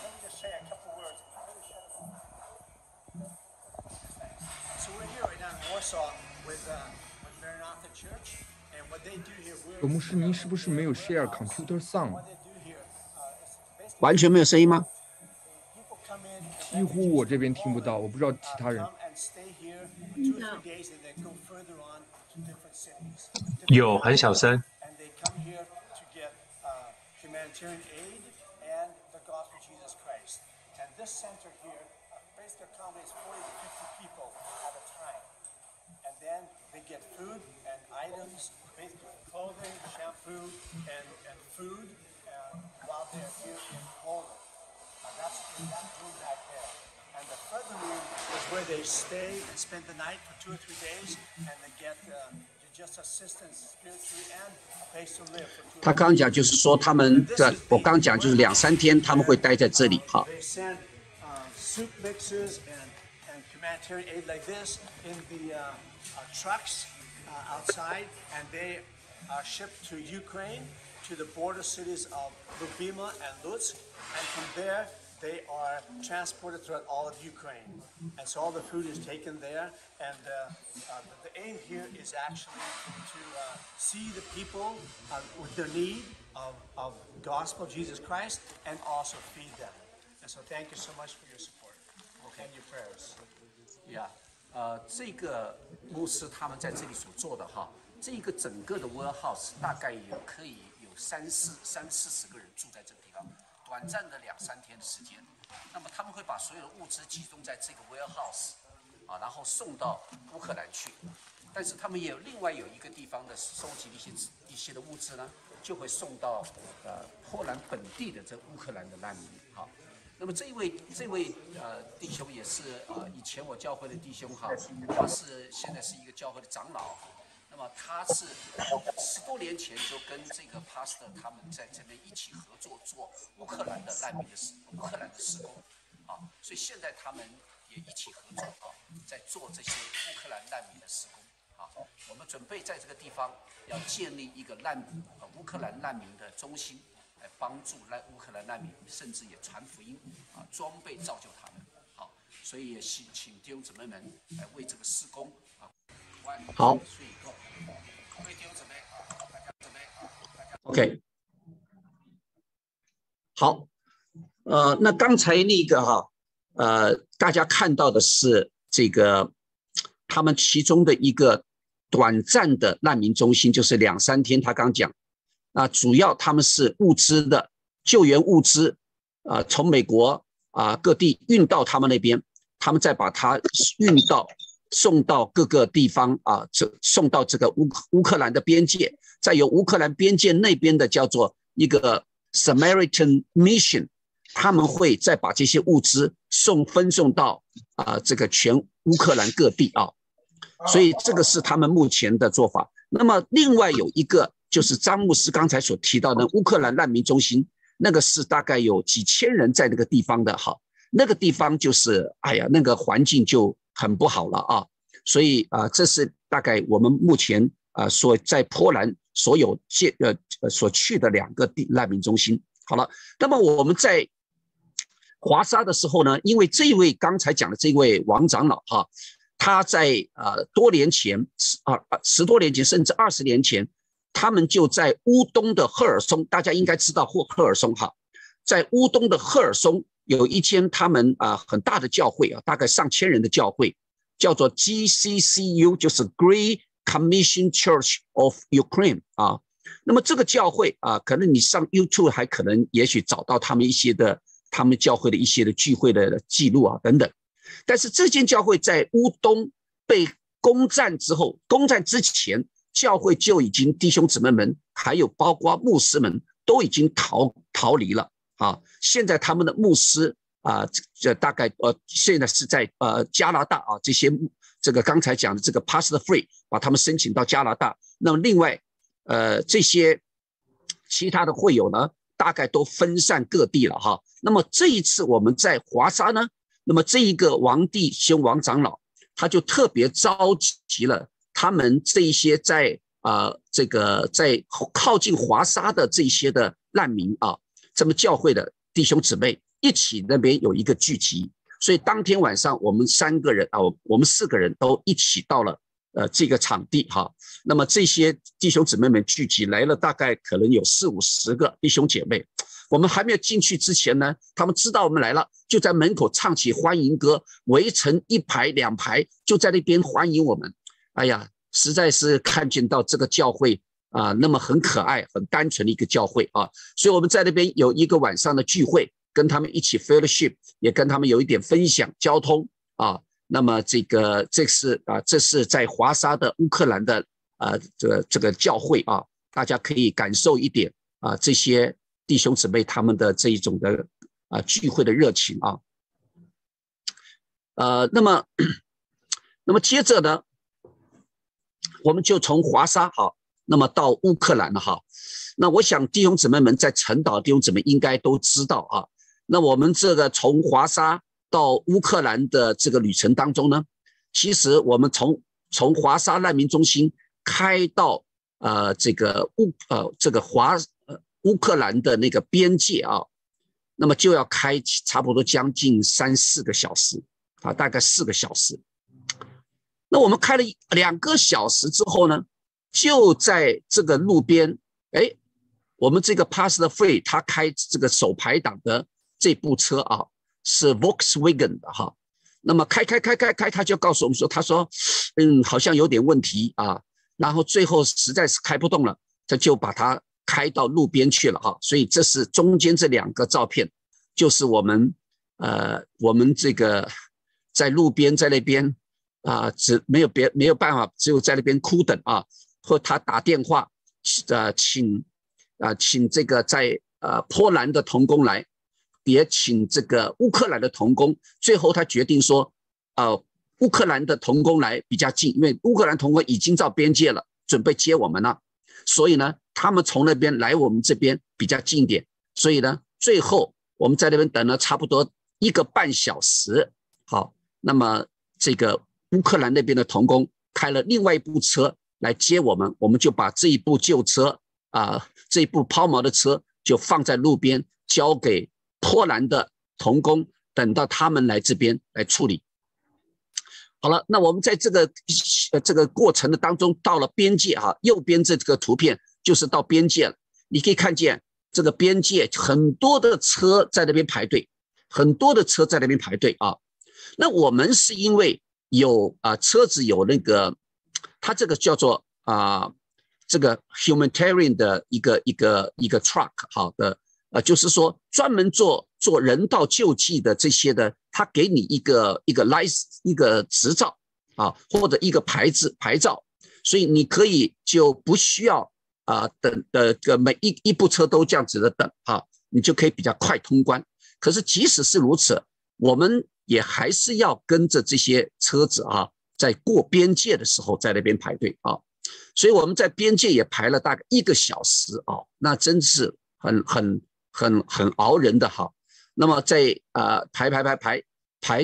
罗牧师，您是不是没有 share computer sound？ 完全没有声音吗？ 几乎我这边听不到，我不知道其他人。 有，很小声。 Clothing, shampoo, and, and food uh, while they're here in Poland. Uh, that's in that room back there. And the further room is where they stay and spend the night for two or three days, and they get uh, just assistance spiritually and a place to live for two or three days. 他刚刚讲就是说他们的，我刚刚讲就是两三天他们会待在这里哈。 They send uh, soup mixes and, and humanitarian aid like this in the uh, uh, trucks uh, outside, and they are shipped to Ukraine, to the border cities of Lubima and Lutsk, and from there they are transported throughout all of Ukraine. And so all the food is taken there, and uh, uh, the aim here is actually to uh, see the people uh, with their need of, of gospel Jesus Christ, and also feed them. And so thank you so much for your support and your prayers. Yeah. 呃，这个牧师他们在这里所做的哈，这个整个的 warehouse 大概有可以有三四三四十个人住在这个地方，短暂的两三天的时间。那么他们会把所有的物资集中在这个 warehouse 啊，然后送到乌克兰去。但是他们也有另外有一个地方的收集的一些一些的物资呢，就会送到呃波兰本地的这乌克兰的难民哈。那么这一位这位呃弟兄也是呃以前我教会的弟兄哈，他是现在是一个教会的长老。那么他是十多年前就跟这个 pastor 他们在这边一起合作做乌克兰的难民的事，乌克兰的事工啊，所以现在他们也一起合作啊，在做这些乌克兰难民的事工啊。我们准备在这个地方要建立一个难呃乌克兰难民的中心。来帮助来乌克兰难民，甚至也传福音啊，装备造就他们。好，所以也请请弟兄姊妹们来为这个施工啊。好。各位弟兄姊妹啊，大家准备啊，大家。OK。好，呃，那刚才那个哈，呃，大家看到的是这个他们其中的一个短暂的难民中心，就是两三天，他刚讲。啊，主要他们是物资的救援物资，啊，从美国啊各地运到他们那边，他们再把它运到送到各个地方啊，这送到这个乌乌克兰的边界，再由乌克兰边界那边的叫做一个 Samaritan Mission， 他们会再把这些物资送分送到啊这个全乌克兰各地啊，所以这个是他们目前的做法。那么另外有一个。就是张牧师刚才所提到的乌克兰难民中心，那个是大概有几千人在那个地方的哈，那个地方就是哎呀，那个环境就很不好了啊。 所以啊、呃，这是大概我们目前啊、呃、所在波兰所有建呃呃所去的两个地难民中心。好了，那么我们在华沙的时候呢，因为这一位刚才讲的这位王长老哈，他在呃多年前啊十多年前甚至二十年前，他们就在乌东的赫尔松，大家应该知道赫赫尔松哈，在乌东的赫尔松有一间他们啊、呃、很大的教会啊，大概上千人的教会，叫做 G C C U， 就是 Great Commission Church of Ukraine 啊。那么这个教会啊，可能你上 YouTube 还可能也许找到他们一些的他们教会的一些的聚会的记录啊等等。但是这间教会在乌东被攻占之后，攻占之前，教会就已经弟兄姊妹们还有包括牧师们都已经逃逃离了啊。现在他们的牧师啊，这大概呃现在是在呃加拿大啊，这些这个刚才讲的这个 Pastor Free 把他们申请到加拿大。那么另外呃这些其他的会友呢，大概都分散各地了哈。那么这一次我们在华沙呢，那么这一个王弟兄王长老他就特别召集了他们这一些在啊、呃、这个在靠近华沙的这些的难民啊，这么教会的弟兄姊妹一起那边有一个聚集，所以当天晚上我们三个人啊，我们四个人都一起到了呃这个场地哈。那么这些弟兄姊妹们聚集来了，大概可能有四五十个弟兄姐妹。我们还没有进去之前呢，他们知道我们来了，就在门口唱起欢迎歌，围成一排两排，就在那边欢迎我们。哎呀，实在是看见到这个教会啊，那么很可爱、很单纯的一个教会啊，所以我们在那边有一个晚上的聚会，跟他们一起 fellowship， 也跟他们有一点分享交通啊。那么这个这是啊，这是在华沙的乌克兰的啊这个这个教会啊，大家可以感受一点啊这些弟兄姊妹他们的这一种的啊聚会的热情啊。呃，那么那么接着呢，我们就从华沙好，那么到乌克兰了哈。那我想弟兄姊妹们在陈岛弟兄姊妹应该都知道啊。那我们这个从华沙到乌克兰的这个旅程当中呢，其实我们从从华沙难民中心开到呃这个乌呃这个华呃乌克兰的那个边界啊，那么就要开差不多将近三四个小时啊，大概四个小时。那我们开了两个小时之后呢，就在这个路边，哎，我们这个 Pastor Free 他开这个手排档的这部车啊，是 Volkswagen 的哈。那么开开开开开，他就告诉我们说，他说，嗯，好像有点问题啊。然后最后实在是开不动了，他就把它开到路边去了哈。所以这是中间这两个照片，就是我们呃我们这个在路边在那边。啊，只没有别没有办法，只有在那边哭等啊，或他打电话，呃，请啊，请这个在呃波兰的同工来，也请这个乌克兰的同工。最后他决定说，呃，乌克兰的同工来比较近，因为乌克兰同工已经到边界了，准备接我们了，所以呢，他们从那边来我们这边比较近一点。所以呢，最后我们在那边等了差不多一个半小时。好，那么这个。乌克兰那边的同工开了另外一部车来接我们，我们就把这一部旧车啊，这一部抛锚的车就放在路边，交给波兰的同工，等到他们来这边来处理。好了，那我们在这个这个过程的当中，到了边界啊，右边这个图片就是到边界了。你可以看见这个边界很多的车在那边排队，很多的车在那边排队啊。那我们是因为有啊、呃，车子有那个，它这个叫做啊、呃，这个 humanitarian 的一个一个一个 truck 好的，呃，就是说专门做做人道救济的这些的，他给你一个一个 license 一个执照啊，或者一个牌子牌照，所以你可以就不需要啊、呃、等的个每一一部车都这样子的等啊，你就可以比较快通关。可是即使是如此，我们也还是要跟着这些车子啊，在过边界的时候在那边排队啊，所以我们在边界也排了大概一个小时啊，那真是很很很很熬人的哈。那么在呃排排排排排到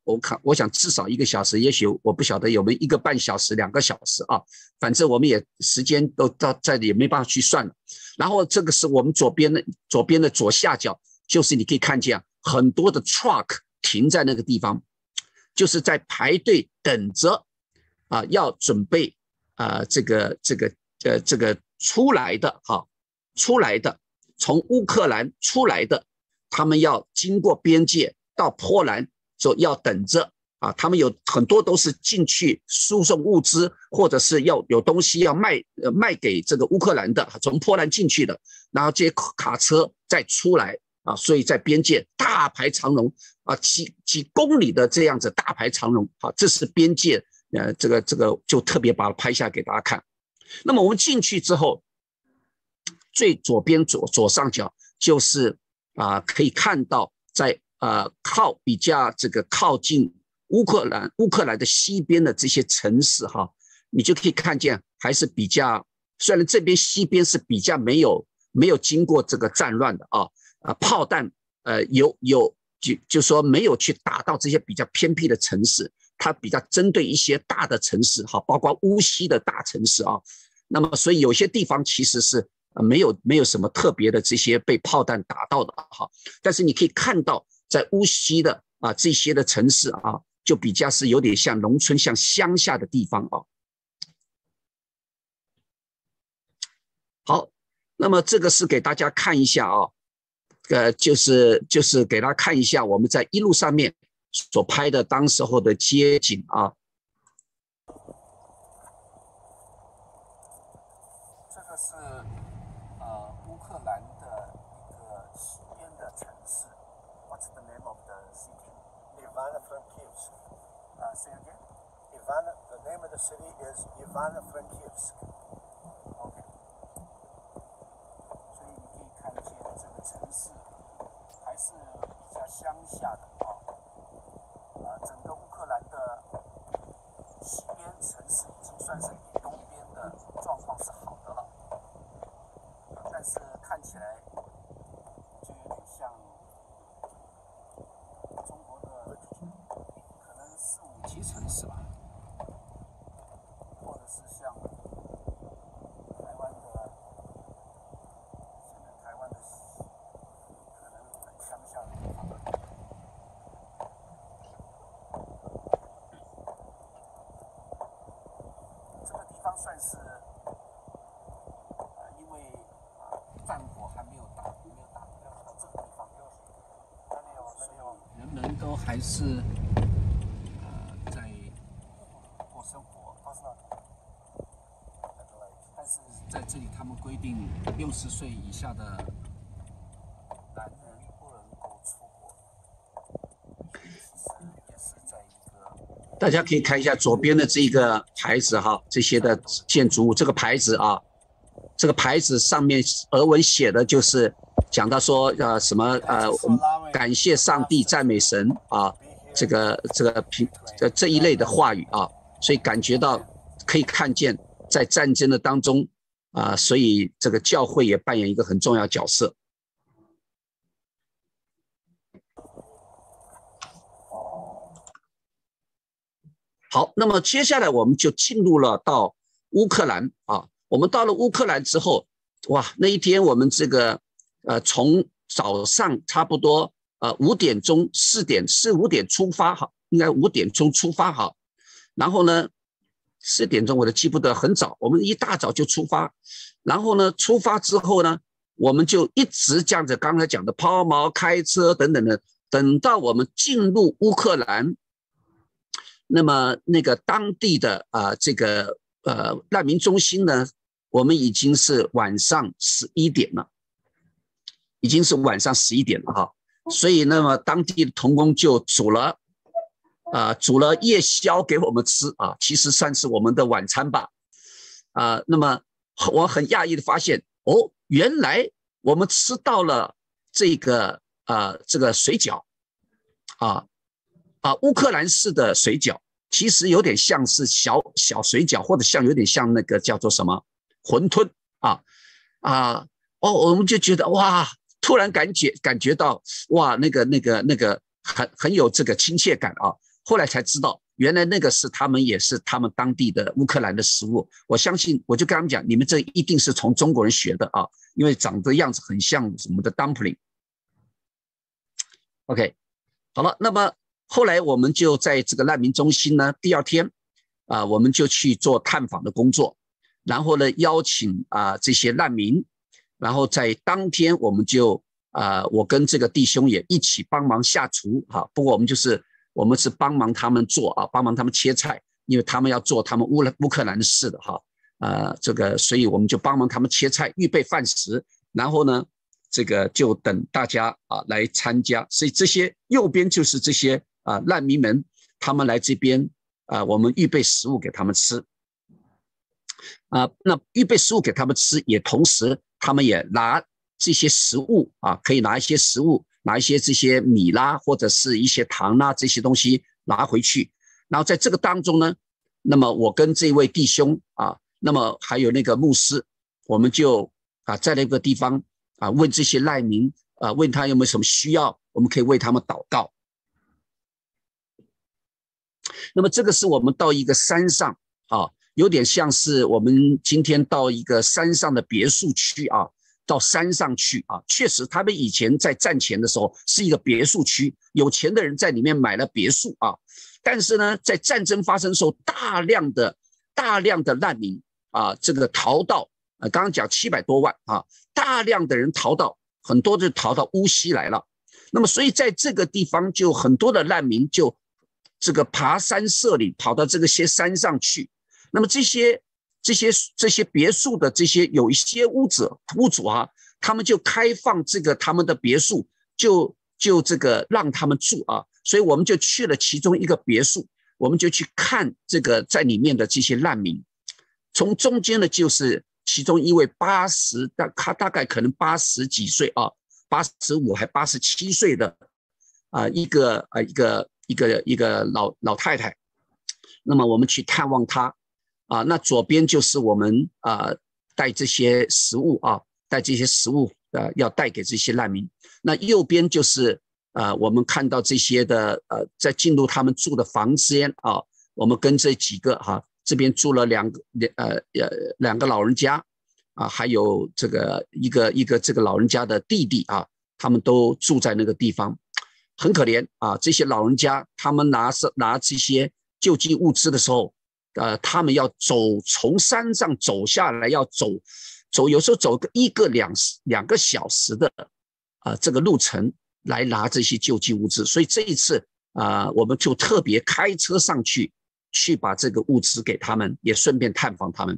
我看我想至少一个小时，也许我不晓得有没有一个半小时、两个小时啊，反正我们也时间都到在也没办法去算了。然后这个是我们左边的左边的左下角，就是你可以看见、啊、很多的 truck 停在那个地方，就是在排队等着啊，要准备啊这个这个呃这个出来的哈、啊，出来的从乌克兰出来的，他们要经过边界到波兰，就要等着啊。他们有很多都是进去输送物资，或者是要有东西要卖呃卖给这个乌克兰的，从波兰进去的，然后这些卡车再出来啊，所以在边界大排长龙啊，几几公里的这样子大排长龙啊，这是边界呃这个这个就特别把它拍下给大家看。那么我们进去之后，最左边左左上角就是啊、呃、可以看到在呃靠比较这个靠近乌克兰乌克兰的西边的这些城市哈，你就可以看见还是比较，虽然这边西边是比较没有没有经过这个战乱的啊啊炮弹呃有有就就说没有去打到这些比较偏僻的城市，它比较针对一些大的城市哈，包括乌西的大城市啊。那么所以有些地方其实是没有没有什么特别的这些被炮弹打到的哈，但是你可以看到在乌西的啊这些的城市啊，就比较是有点像农村、像乡下的地方啊。好，那么这个是给大家看一下啊，呃，就是就是给大家看一下我们在一路上面所拍的当时候的街景啊。 这个是呃乌克兰的一个西边的城市。What's the name of the city? Ivano-Frankivsk. Uh, say again? Ivano, the name of the city is Ivano-Frankivsk. OK。所以你可以看见这个城市还是比较乡下的啊。呃，整个乌克兰的西边城市已经算是比东边的状况是好的了，呃、但是看起来就有点像中国的可能四五级城市吧，或者是像台湾的，现在台湾的可能很乡下的地方。算是呃，因为啊、呃、战火还没有打，没有打到这个地方，那里有那里有，人们都还是呃在过生活，但是在这里他们规定六十岁以下的男人不能够出国，其实也是在一个。 大家可以看一下左边的这个牌子哈，这些的建筑物，这个牌子啊，这个牌子上面俄文写的就是讲到说呃什么呃感谢上帝赞美神啊，这个这个平这这一类的话语啊，所以感觉到可以看见在战争的当中啊，所以这个教会也扮演一个很重要角色。好，那么接下来我们就进入了到乌克兰啊。我们到了乌克兰之后，哇，那一天我们这个呃从早上差不多呃五点钟四点四五点出发哈，应该五点钟出发哈。然后呢四点钟我都记不得，很早，我们一大早就出发。然后呢出发之后呢，我们就一直这样子刚才讲的抛锚、开车等等的，等到我们进入乌克兰。那么那个当地的啊、呃、这个呃难民中心呢，我们已经是晚上十一点了，已经是晚上十一点了哈。所以那么当地的同工就煮了啊、呃、煮了夜宵给我们吃啊，其实算是我们的晚餐吧啊、呃。那么我很讶异的发现哦，原来我们吃到了这个啊、呃、这个水饺啊。啊，乌克兰式的水饺其实有点像是小小水饺，或者像有点像那个叫做什么馄饨啊啊哦，我们就觉得哇，突然感觉感觉到哇，那个那个那个很很有这个亲切感啊。 后来才知道，原来那个是他们也是他们当地的乌克兰的食物。我相信，我就跟他们讲，你们这一定是从中国人学的啊，因为长得样子很像我们的 dumpling。OK， 好了，那么后来我们就在这个难民中心呢，第二天啊，我们就去做探访的工作，然后呢邀请啊这些难民，然后在当天我们就啊，我跟这个弟兄也一起帮忙下厨哈，不过我们就是我们是帮忙他们做啊，帮忙他们切菜，因为他们要做他们乌乌克兰的事的哈，呃，这个所以我们就帮忙他们切菜，预备饭食，然后呢，这个就等大家啊来参加，所以这些右边就是这些啊难民们，他们来这边啊，我们预备食物给他们吃，啊，那预备食物给他们吃，也同时他们也拿这些食物啊，可以拿一些食物，拿一些这些米啦，或者是一些糖啦这些东西拿回去。然后在这个当中呢，那么我跟这位弟兄啊，那么还有那个牧师，我们就啊在那个地方啊问这些难民啊，问他有没有什么需要，我们可以为他们祷告。那么这个是我们到一个山上啊，有点像是我们今天到一个山上的别墅区啊，到山上去啊，确实他们以前在战前的时候是一个别墅区，有钱的人在里面买了别墅啊，但是呢，在战争发生的时候，大量的大量的难民啊，这个逃到呃，刚刚讲七百多万啊，大量的人逃到，很多就逃到乌溪来了。那么，所以在这个地方就很多的难民就这个爬山涉岭，跑到这个些山上去。那么这些这些这些别墅的这些有一些屋子屋主啊，他们就开放这个他们的别墅，就就这个让他们住啊。所以我们就去了其中一个别墅，我们就去看这个在里面的这些难民。从中间呢，就是其中一位八十，他大概可能八十几岁啊，八十五还八十七岁的啊一个啊一个一个一个老老太太。那么我们去探望她啊，那左边就是我们啊带这些食物啊，带这些食物呃要带给这些难民。那右边就是呃我们看到这些的呃在进入他们住的房间啊，我们跟这几个哈、啊、这边住了两个呃呃两个老人家啊，还有这个一个一个这个老人家的弟弟啊，他们都住在那个地方，很可怜啊。这些老人家他们拿着拿这些救济物资的时候，呃，他们要走从山上走下来，要走走，有时候走个一个两两个小时的啊、呃、这个路程来拿这些救济物资。所以这一次啊、呃，我们就特别开车上去，去把这个物资给他们，也顺便探访他们。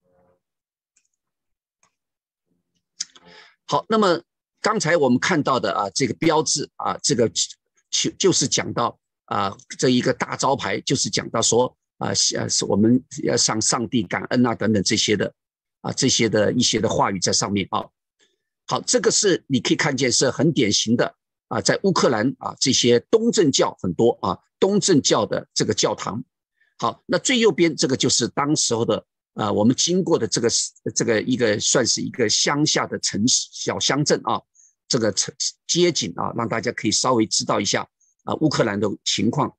好，那么刚才我们看到的啊，这个标志啊，这个就就是讲到啊，这一个大招牌就是讲到说啊，呃，是我们要向上帝感恩啊，等等这些的啊，这些的一些的话语在上面啊。好，这个是你可以看见是很典型的啊，在乌克兰啊，这些东正教很多啊，东正教的这个教堂。好，那最右边这个就是当时候的啊，我们经过的这个这个一个算是一个乡下的城市小乡镇啊，这个城街景啊，让大家可以稍微知道一下啊乌克兰的情况。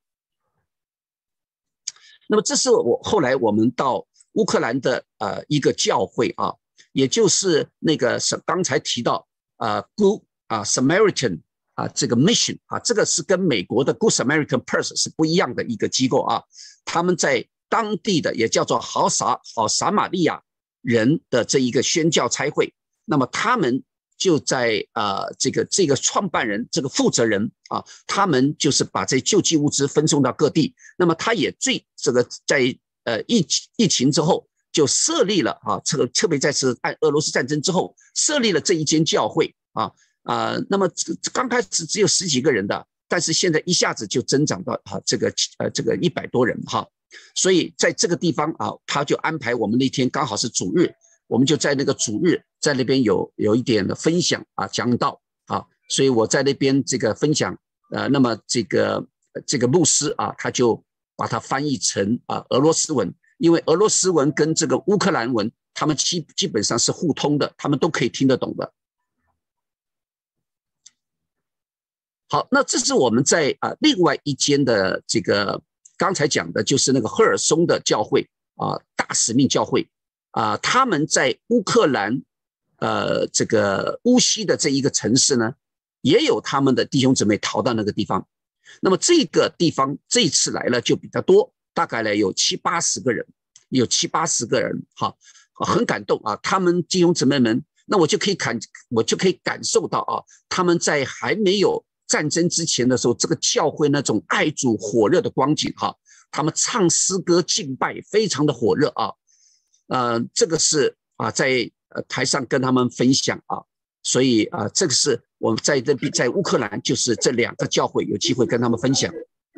那么这是我后来我们到乌克兰的呃一个教会啊，也就是那个是刚才提到啊 Good 啊 Samaritan 啊这个 mission 啊，这个是跟美国的 Good Samaritan Purse 是不一样的一个机构啊，他们在当地的也叫做好撒好撒玛利亚人的这一个宣教差会，那么他们就在呃这个这个创办人这个负责人啊，他们就是把这救济物资分送到各地。那么他也最这个在呃疫疫情之后就设立了啊，这个特别在是按俄罗斯战争之后设立了这一间教会啊啊、呃，那么刚开始只有十几个人的，但是现在一下子就增长到啊这个呃这个一百多人哈。所以在这个地方啊，他就安排我们那天刚好是主日，我们就在那个主日在那边有有一点的分享啊讲道啊，所以我在那边这个分享，呃，那么这个这个牧师啊，他就把它翻译成啊俄罗斯文，因为俄罗斯文跟这个乌克兰文，他们基基本上是互通的，他们都可以听得懂的。 好，那这是我们在啊、呃、另外一间的这个刚才讲的就是那个赫尔松的教会啊、呃、大使命教会啊、呃，他们在乌克兰呃这个乌西的这一个城市呢，也有他们的弟兄姊妹逃到那个地方。那么这个地方这一次来了就比较多，大概呢有七八十个人，有七八十个人，哈，很感动啊！他们弟兄姊妹们，那我就可以感，我就可以感受到啊，他们在还没有战争之前的时候，这个教会那种爱主火热的光景哈、啊，他们唱诗歌敬拜非常的火热啊，呃，这个是啊在呃台上跟他们分享啊，所以啊这个是我们在这在乌克兰就是这两个教会有机会跟他们分享。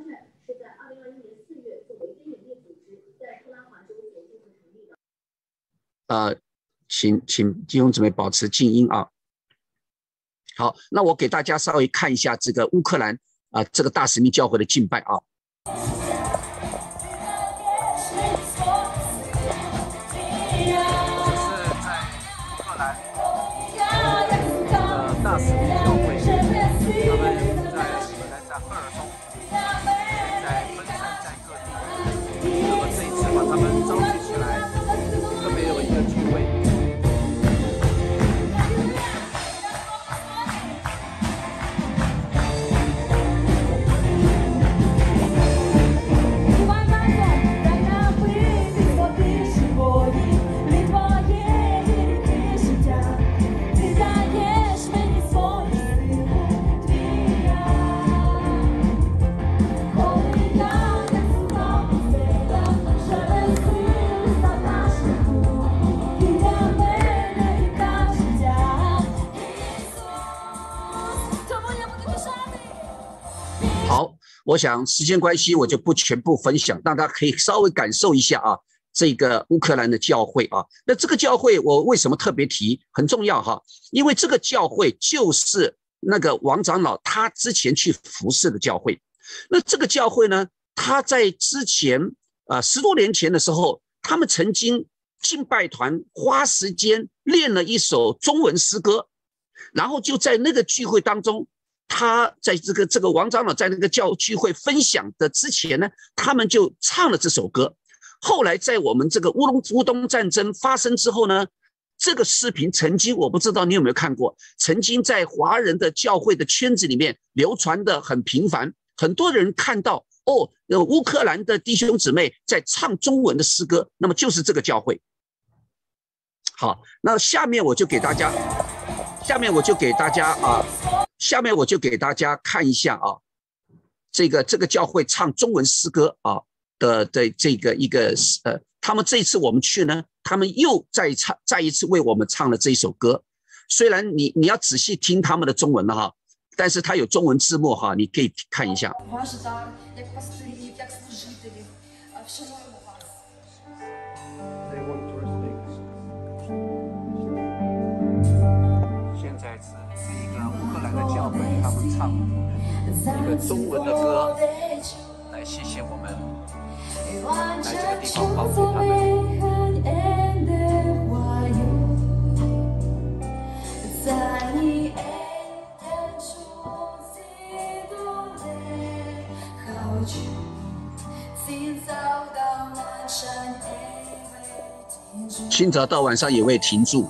呃，请请弟兄姊妹保持静音啊。好，那我给大家稍微看一下这个乌克兰啊、呃、这个大使命教会的敬拜啊。 大使命教会，他们在本来在赫尔松，现在分散在各地。那么这一次把他们召集起来，特别有一个聚会。 我想时间关系，我就不全部分享，让大家可以稍微感受一下啊，这个乌克兰的教会啊。那这个教会我为什么特别提？很重要哈，因为这个教会就是那个王长老他之前去服侍的教会。那这个教会呢，他在之前啊十多年前的时候，他们曾经敬拜团花时间练了一首中文诗歌，然后就在那个聚会当中。他在这个这个王长老在那个教聚会分享的之前呢，他们就唱了这首歌。后来在我们这个乌东乌东战争发生之后呢，这个视频曾经我不知道你有没有看过，曾经在华人的教会的圈子里面流传的很频繁，很多人看到哦，乌克兰的弟兄姊妹在唱中文的诗歌，那么就是这个教会。好，那下面我就给大家，下面我就给大家啊。下面我就给大家看一下啊，这个这个教会唱中文诗歌啊的的这个一个呃，他们这一次我们去呢，他们又再唱再一次为我们唱了这一首歌。虽然你你要仔细听他们的中文了哈，但是它有中文字幕哈，你可以看一下。 现在是是一个乌克兰的教会，他们唱一个中文的歌，来谢谢我们来这个地方帮助他们。 清早到晚上也未停住。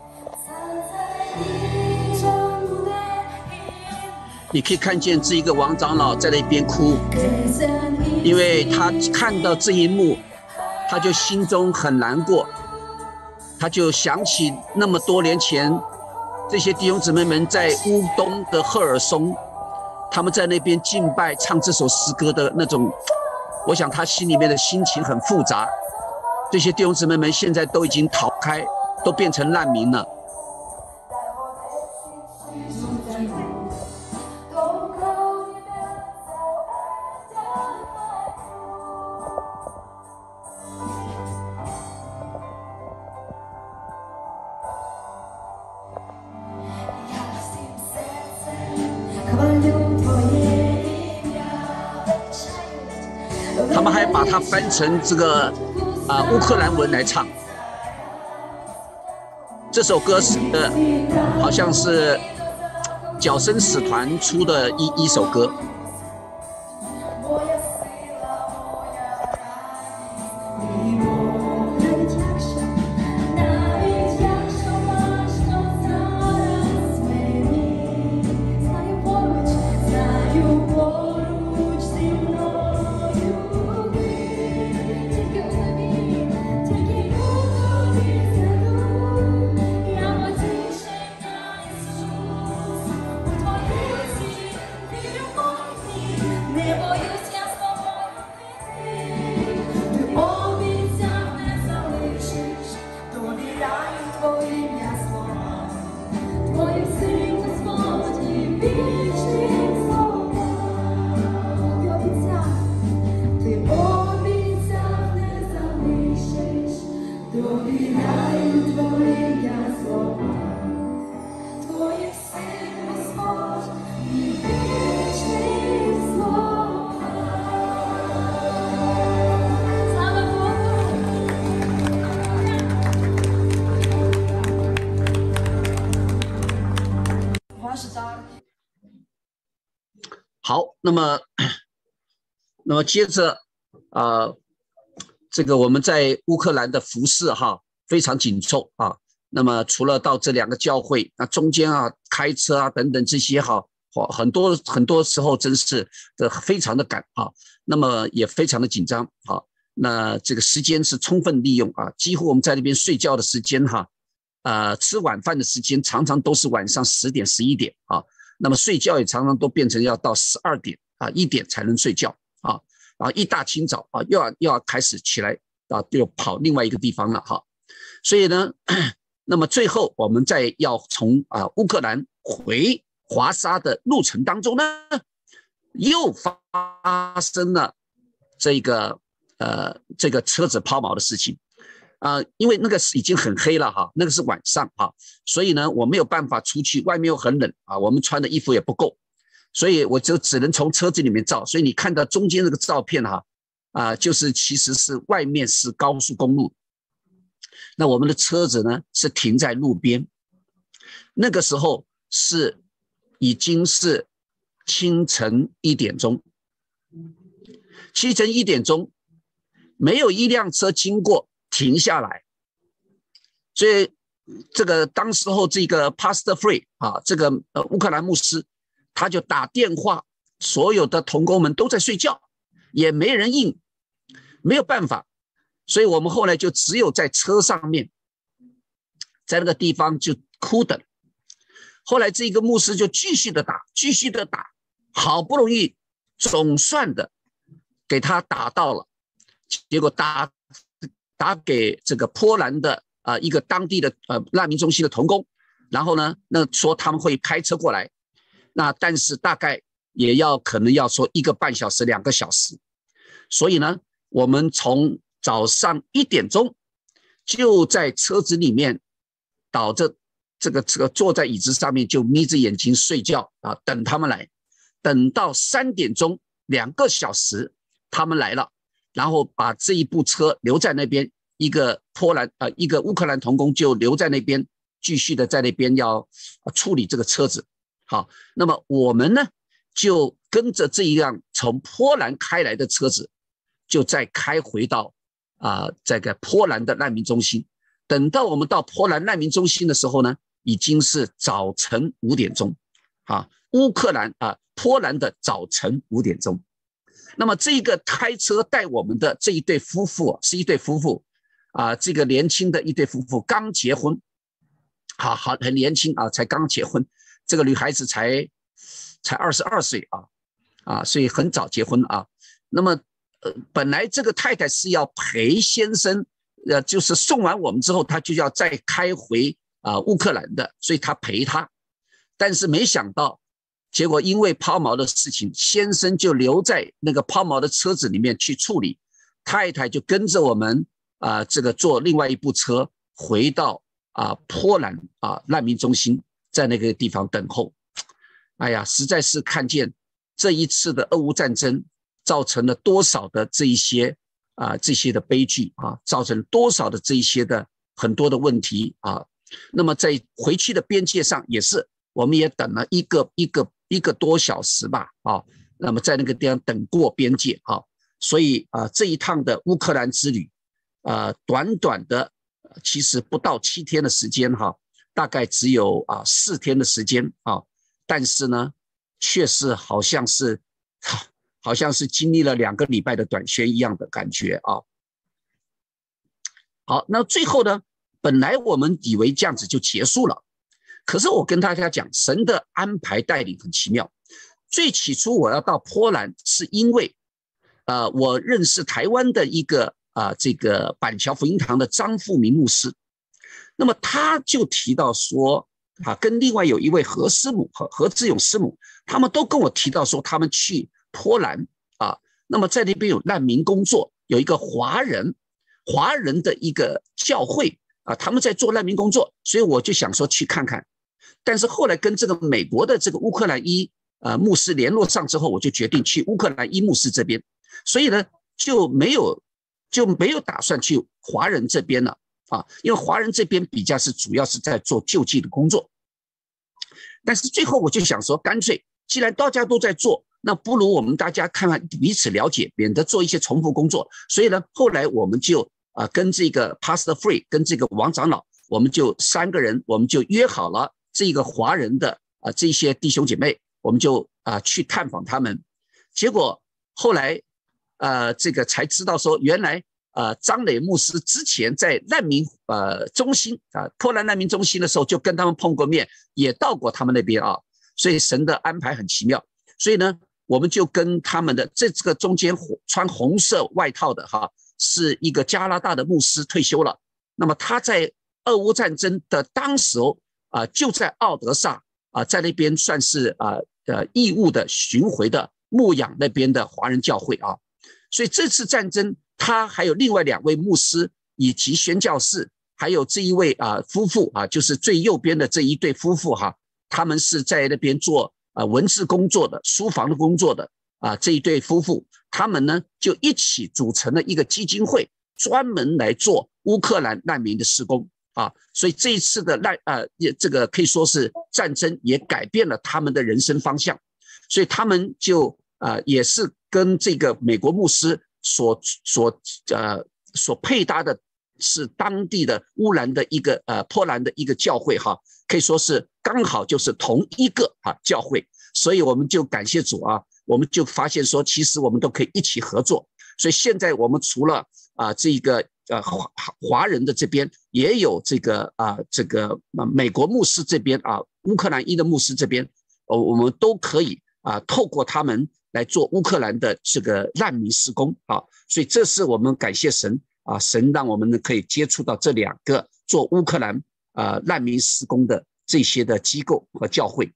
你可以看见这一个王长老在那边哭，因为他看到这一幕，他就心中很难过，他就想起那么多年前，这些弟兄姊妹们在乌东的赫尔松，他们在那边敬拜唱这首诗歌的那种，我想他心里面的心情很复杂。这些弟兄姊妹们现在都已经逃开，都变成难民了。他们还把它翻成这个啊、呃、乌克兰文来唱。这首歌是、呃、好像是角声使团出的一一首歌。好，那么，那么接着，啊、呃，这个我们在乌克兰的服事哈非常紧凑啊。那么除了到这两个教会，那中间啊开车啊等等这些哈，很多很多时候真是的非常的赶啊。那么也非常的紧张啊。那这个时间是充分利用啊，几乎我们在那边睡觉的时间哈，呃，吃晚饭的时间常常都是晚上十点十一点啊。那么睡觉也常常都变成要到十二点啊一点才能睡觉啊，然后一大清早啊又要又要开始起来啊，又跑另外一个地方了哈。所以呢，那么最后我们在要从啊乌克兰回华沙的路程当中呢，又发生了这个呃这个车子抛锚的事情。啊、呃，因为那个已经很黑了哈，那个是晚上哈，所以呢，我没有办法出去，外面又很冷啊，我们穿的衣服也不够，所以我就只能从车子里面照。所以你看到中间这个照片哈，啊、呃，就是其实是外面是高速公路，那我们的车子呢是停在路边。那个时候是已经是清晨一点钟，清晨一点钟，没有一辆车经过。停下来，所以这个当时候这个 Pastor Free 啊，这个呃乌克兰牧师，他就打电话，所有的同工们都在睡觉，也没人应，没有办法，所以我们后来就只有在车上面，在那个地方就哭等。后来这个牧师就继续的打，继续的打，好不容易总算的给他打到了，结果打。打给这个波兰的啊、呃、一个当地的呃难民中心的同工，然后呢，那说他们会开车过来，那但是大概也要可能要说一个半小时两个小时，所以呢，我们从早上一点钟就在车子里面倒着这个这个坐在椅子上面就眯着眼睛睡觉啊，等他们来，等到三点钟两个小时他们来了。然后把这一部车留在那边，一个波兰呃一个乌克兰同工就留在那边，继续的在那边要处理这个车子。好，那么我们呢就跟着这一辆从波兰开来的车子，就再开回到啊、呃、这个波兰的难民中心。等到我们到波兰难民中心的时候呢，已经是早晨五点钟，啊，乌克兰啊波兰的早晨五点钟。那么这个开车带我们的这一对夫妇是一对夫妇啊，这个年轻的一对夫妇刚结婚，好好很年轻啊，才刚结婚，这个女孩子才才二十二岁啊啊，所以很早结婚啊。那么呃，本来这个太太是要陪先生，呃，就是送完我们之后，她就要再开回啊乌克兰的，所以她陪他，但是没想到。结果因为抛锚的事情，先生就留在那个抛锚的车子里面去处理，太太就跟着我们啊、呃，这个坐另外一部车回到啊、呃、波兰啊、呃、难民中心，在那个地方等候。哎呀，实在是看见这一次的俄乌战争造成了多少的这一些啊、呃、这些的悲剧啊，造成多少的这一些的很多的问题啊。那么在回去的边界上也是。 我们也等了一个一个一个多小时吧啊，那么在那个地方等过边界啊，所以啊这一趟的乌克兰之旅，呃短短的其实不到七天的时间哈，大概只有啊四天的时间啊，但是呢，却是好像是好像是经历了两个礼拜的短宣一样的感觉啊。好，那最后呢，本来我们以为这样子就结束了，可是我跟大家讲，神的安排带领很奇妙。最起初我要到波兰，是因为，呃，我认识台湾的一个啊、呃，这个板桥福音堂的张富明牧师，那么他就提到说，啊，跟另外有一位何师母和何志勇师母，他们都跟我提到说，他们去波兰啊，那么在那边有难民工作，有一个华人。华人的一个教会啊，他们在做难民工作，所以我就想说去看看。但是后来跟这个美国的这个乌克兰医呃牧师联络上之后，我就决定去乌克兰医牧师这边，所以呢就没有就没有打算去华人这边了啊，因为华人这边比较是主要是在做救济的工作。但是最后我就想说，干脆既然大家都在做，那不如我们大家看看彼此了解，免得做一些重复工作。所以呢，后来我们就啊、呃、跟这个 Pastor Free 跟这个王长老，我们就三个人，我们就约好了这个华人的啊、呃、这些弟兄姐妹，我们就啊、呃、去探访他们。结果后来呃这个才知道说，原来呃张磊牧师之前在难民呃中心啊波兰难民中心的时候就跟他们碰过面，也到过他们那边啊，所以神的安排很奇妙。所以呢，我们就跟他们的这这个中间穿红色外套的哈，是一个加拿大的牧师退休了。那么他在俄乌战争的当时候啊，就在奥德萨啊，在那边算是啊呃义务的巡回的牧养那边的华人教会啊。所以这次战争，他还有另外两位牧师以及宣教士，还有这一位啊夫妇啊，就是最右边的这一对夫妇哈，他们是在那边做。啊，文字工作的、书房的工作的啊，这一对夫妇，他们呢就一起组成了一个基金会，专门来做乌克兰难民的施工啊。所以这一次的难啊，这个可以说是战争，也改变了他们的人生方向。所以他们就啊，也是跟这个美国牧师所所呃所配搭的，是当地的乌兰的一个呃波兰的一个教会哈。可以说是刚好就是同一个啊教会，所以我们就感谢主啊，我们就发现说，其实我们都可以一起合作。所以现在我们除了啊这个呃华华人的这边，也有这个啊这个美国牧师这边啊，乌克兰裔的牧师这边，呃我们都可以啊透过他们来做乌克兰的这个难民施工啊。所以这是我们感谢神啊，神让我们可以接触到这两个做乌克兰。呃，难民施工的这些的机构和教会。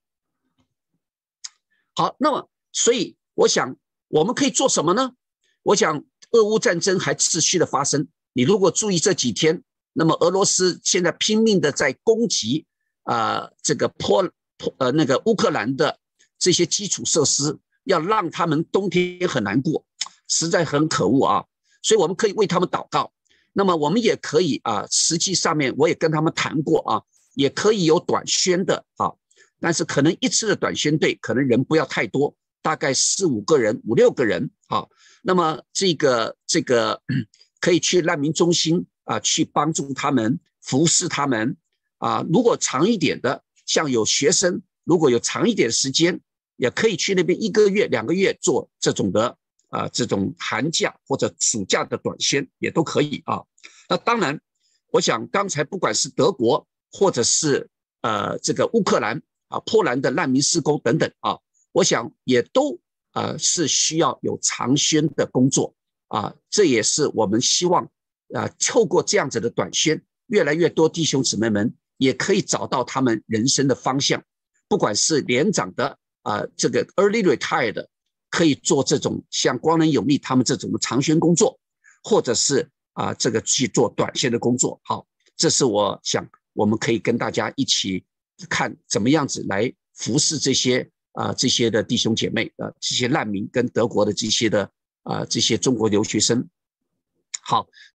好，那么所以我想我们可以做什么呢？我想俄乌战争还持续的发生，你如果注意这几天，那么俄罗斯现在拼命的在攻击啊、呃、这个波呃那个乌克兰的这些基础设施，要让他们冬天很难过，实在很可恶啊！所以我们可以为他们祷告。那么我们也可以啊，实际上面我也跟他们谈过啊，也可以有短宣的啊，但是可能一次的短宣队可能人不要太多，大概四五个人、五六个人啊。那么这个这个可以去难民中心啊，去帮助他们、服侍他们啊。如果长一点的，像有学生，如果有长一点时间，也可以去那边一个月、两个月做这种的。啊，这种寒假或者暑假的短宣也都可以啊。那当然，我想刚才不管是德国或者是呃这个乌克兰啊、波兰的难民施工等等啊，我想也都呃是需要有长宣的工作啊。这也是我们希望啊，透过这样子的短宣，越来越多弟兄姊妹们也可以找到他们人生的方向，不管是年长的啊，这个 early retired 的。可以做这种像光能有力他们这种的长宣工作，或者是啊这个去做短线的工作。好，这是我想我们可以跟大家一起看怎么样子来服侍这些啊这些的弟兄姐妹啊这些难民跟德国的这些的啊这些中国留学生。好。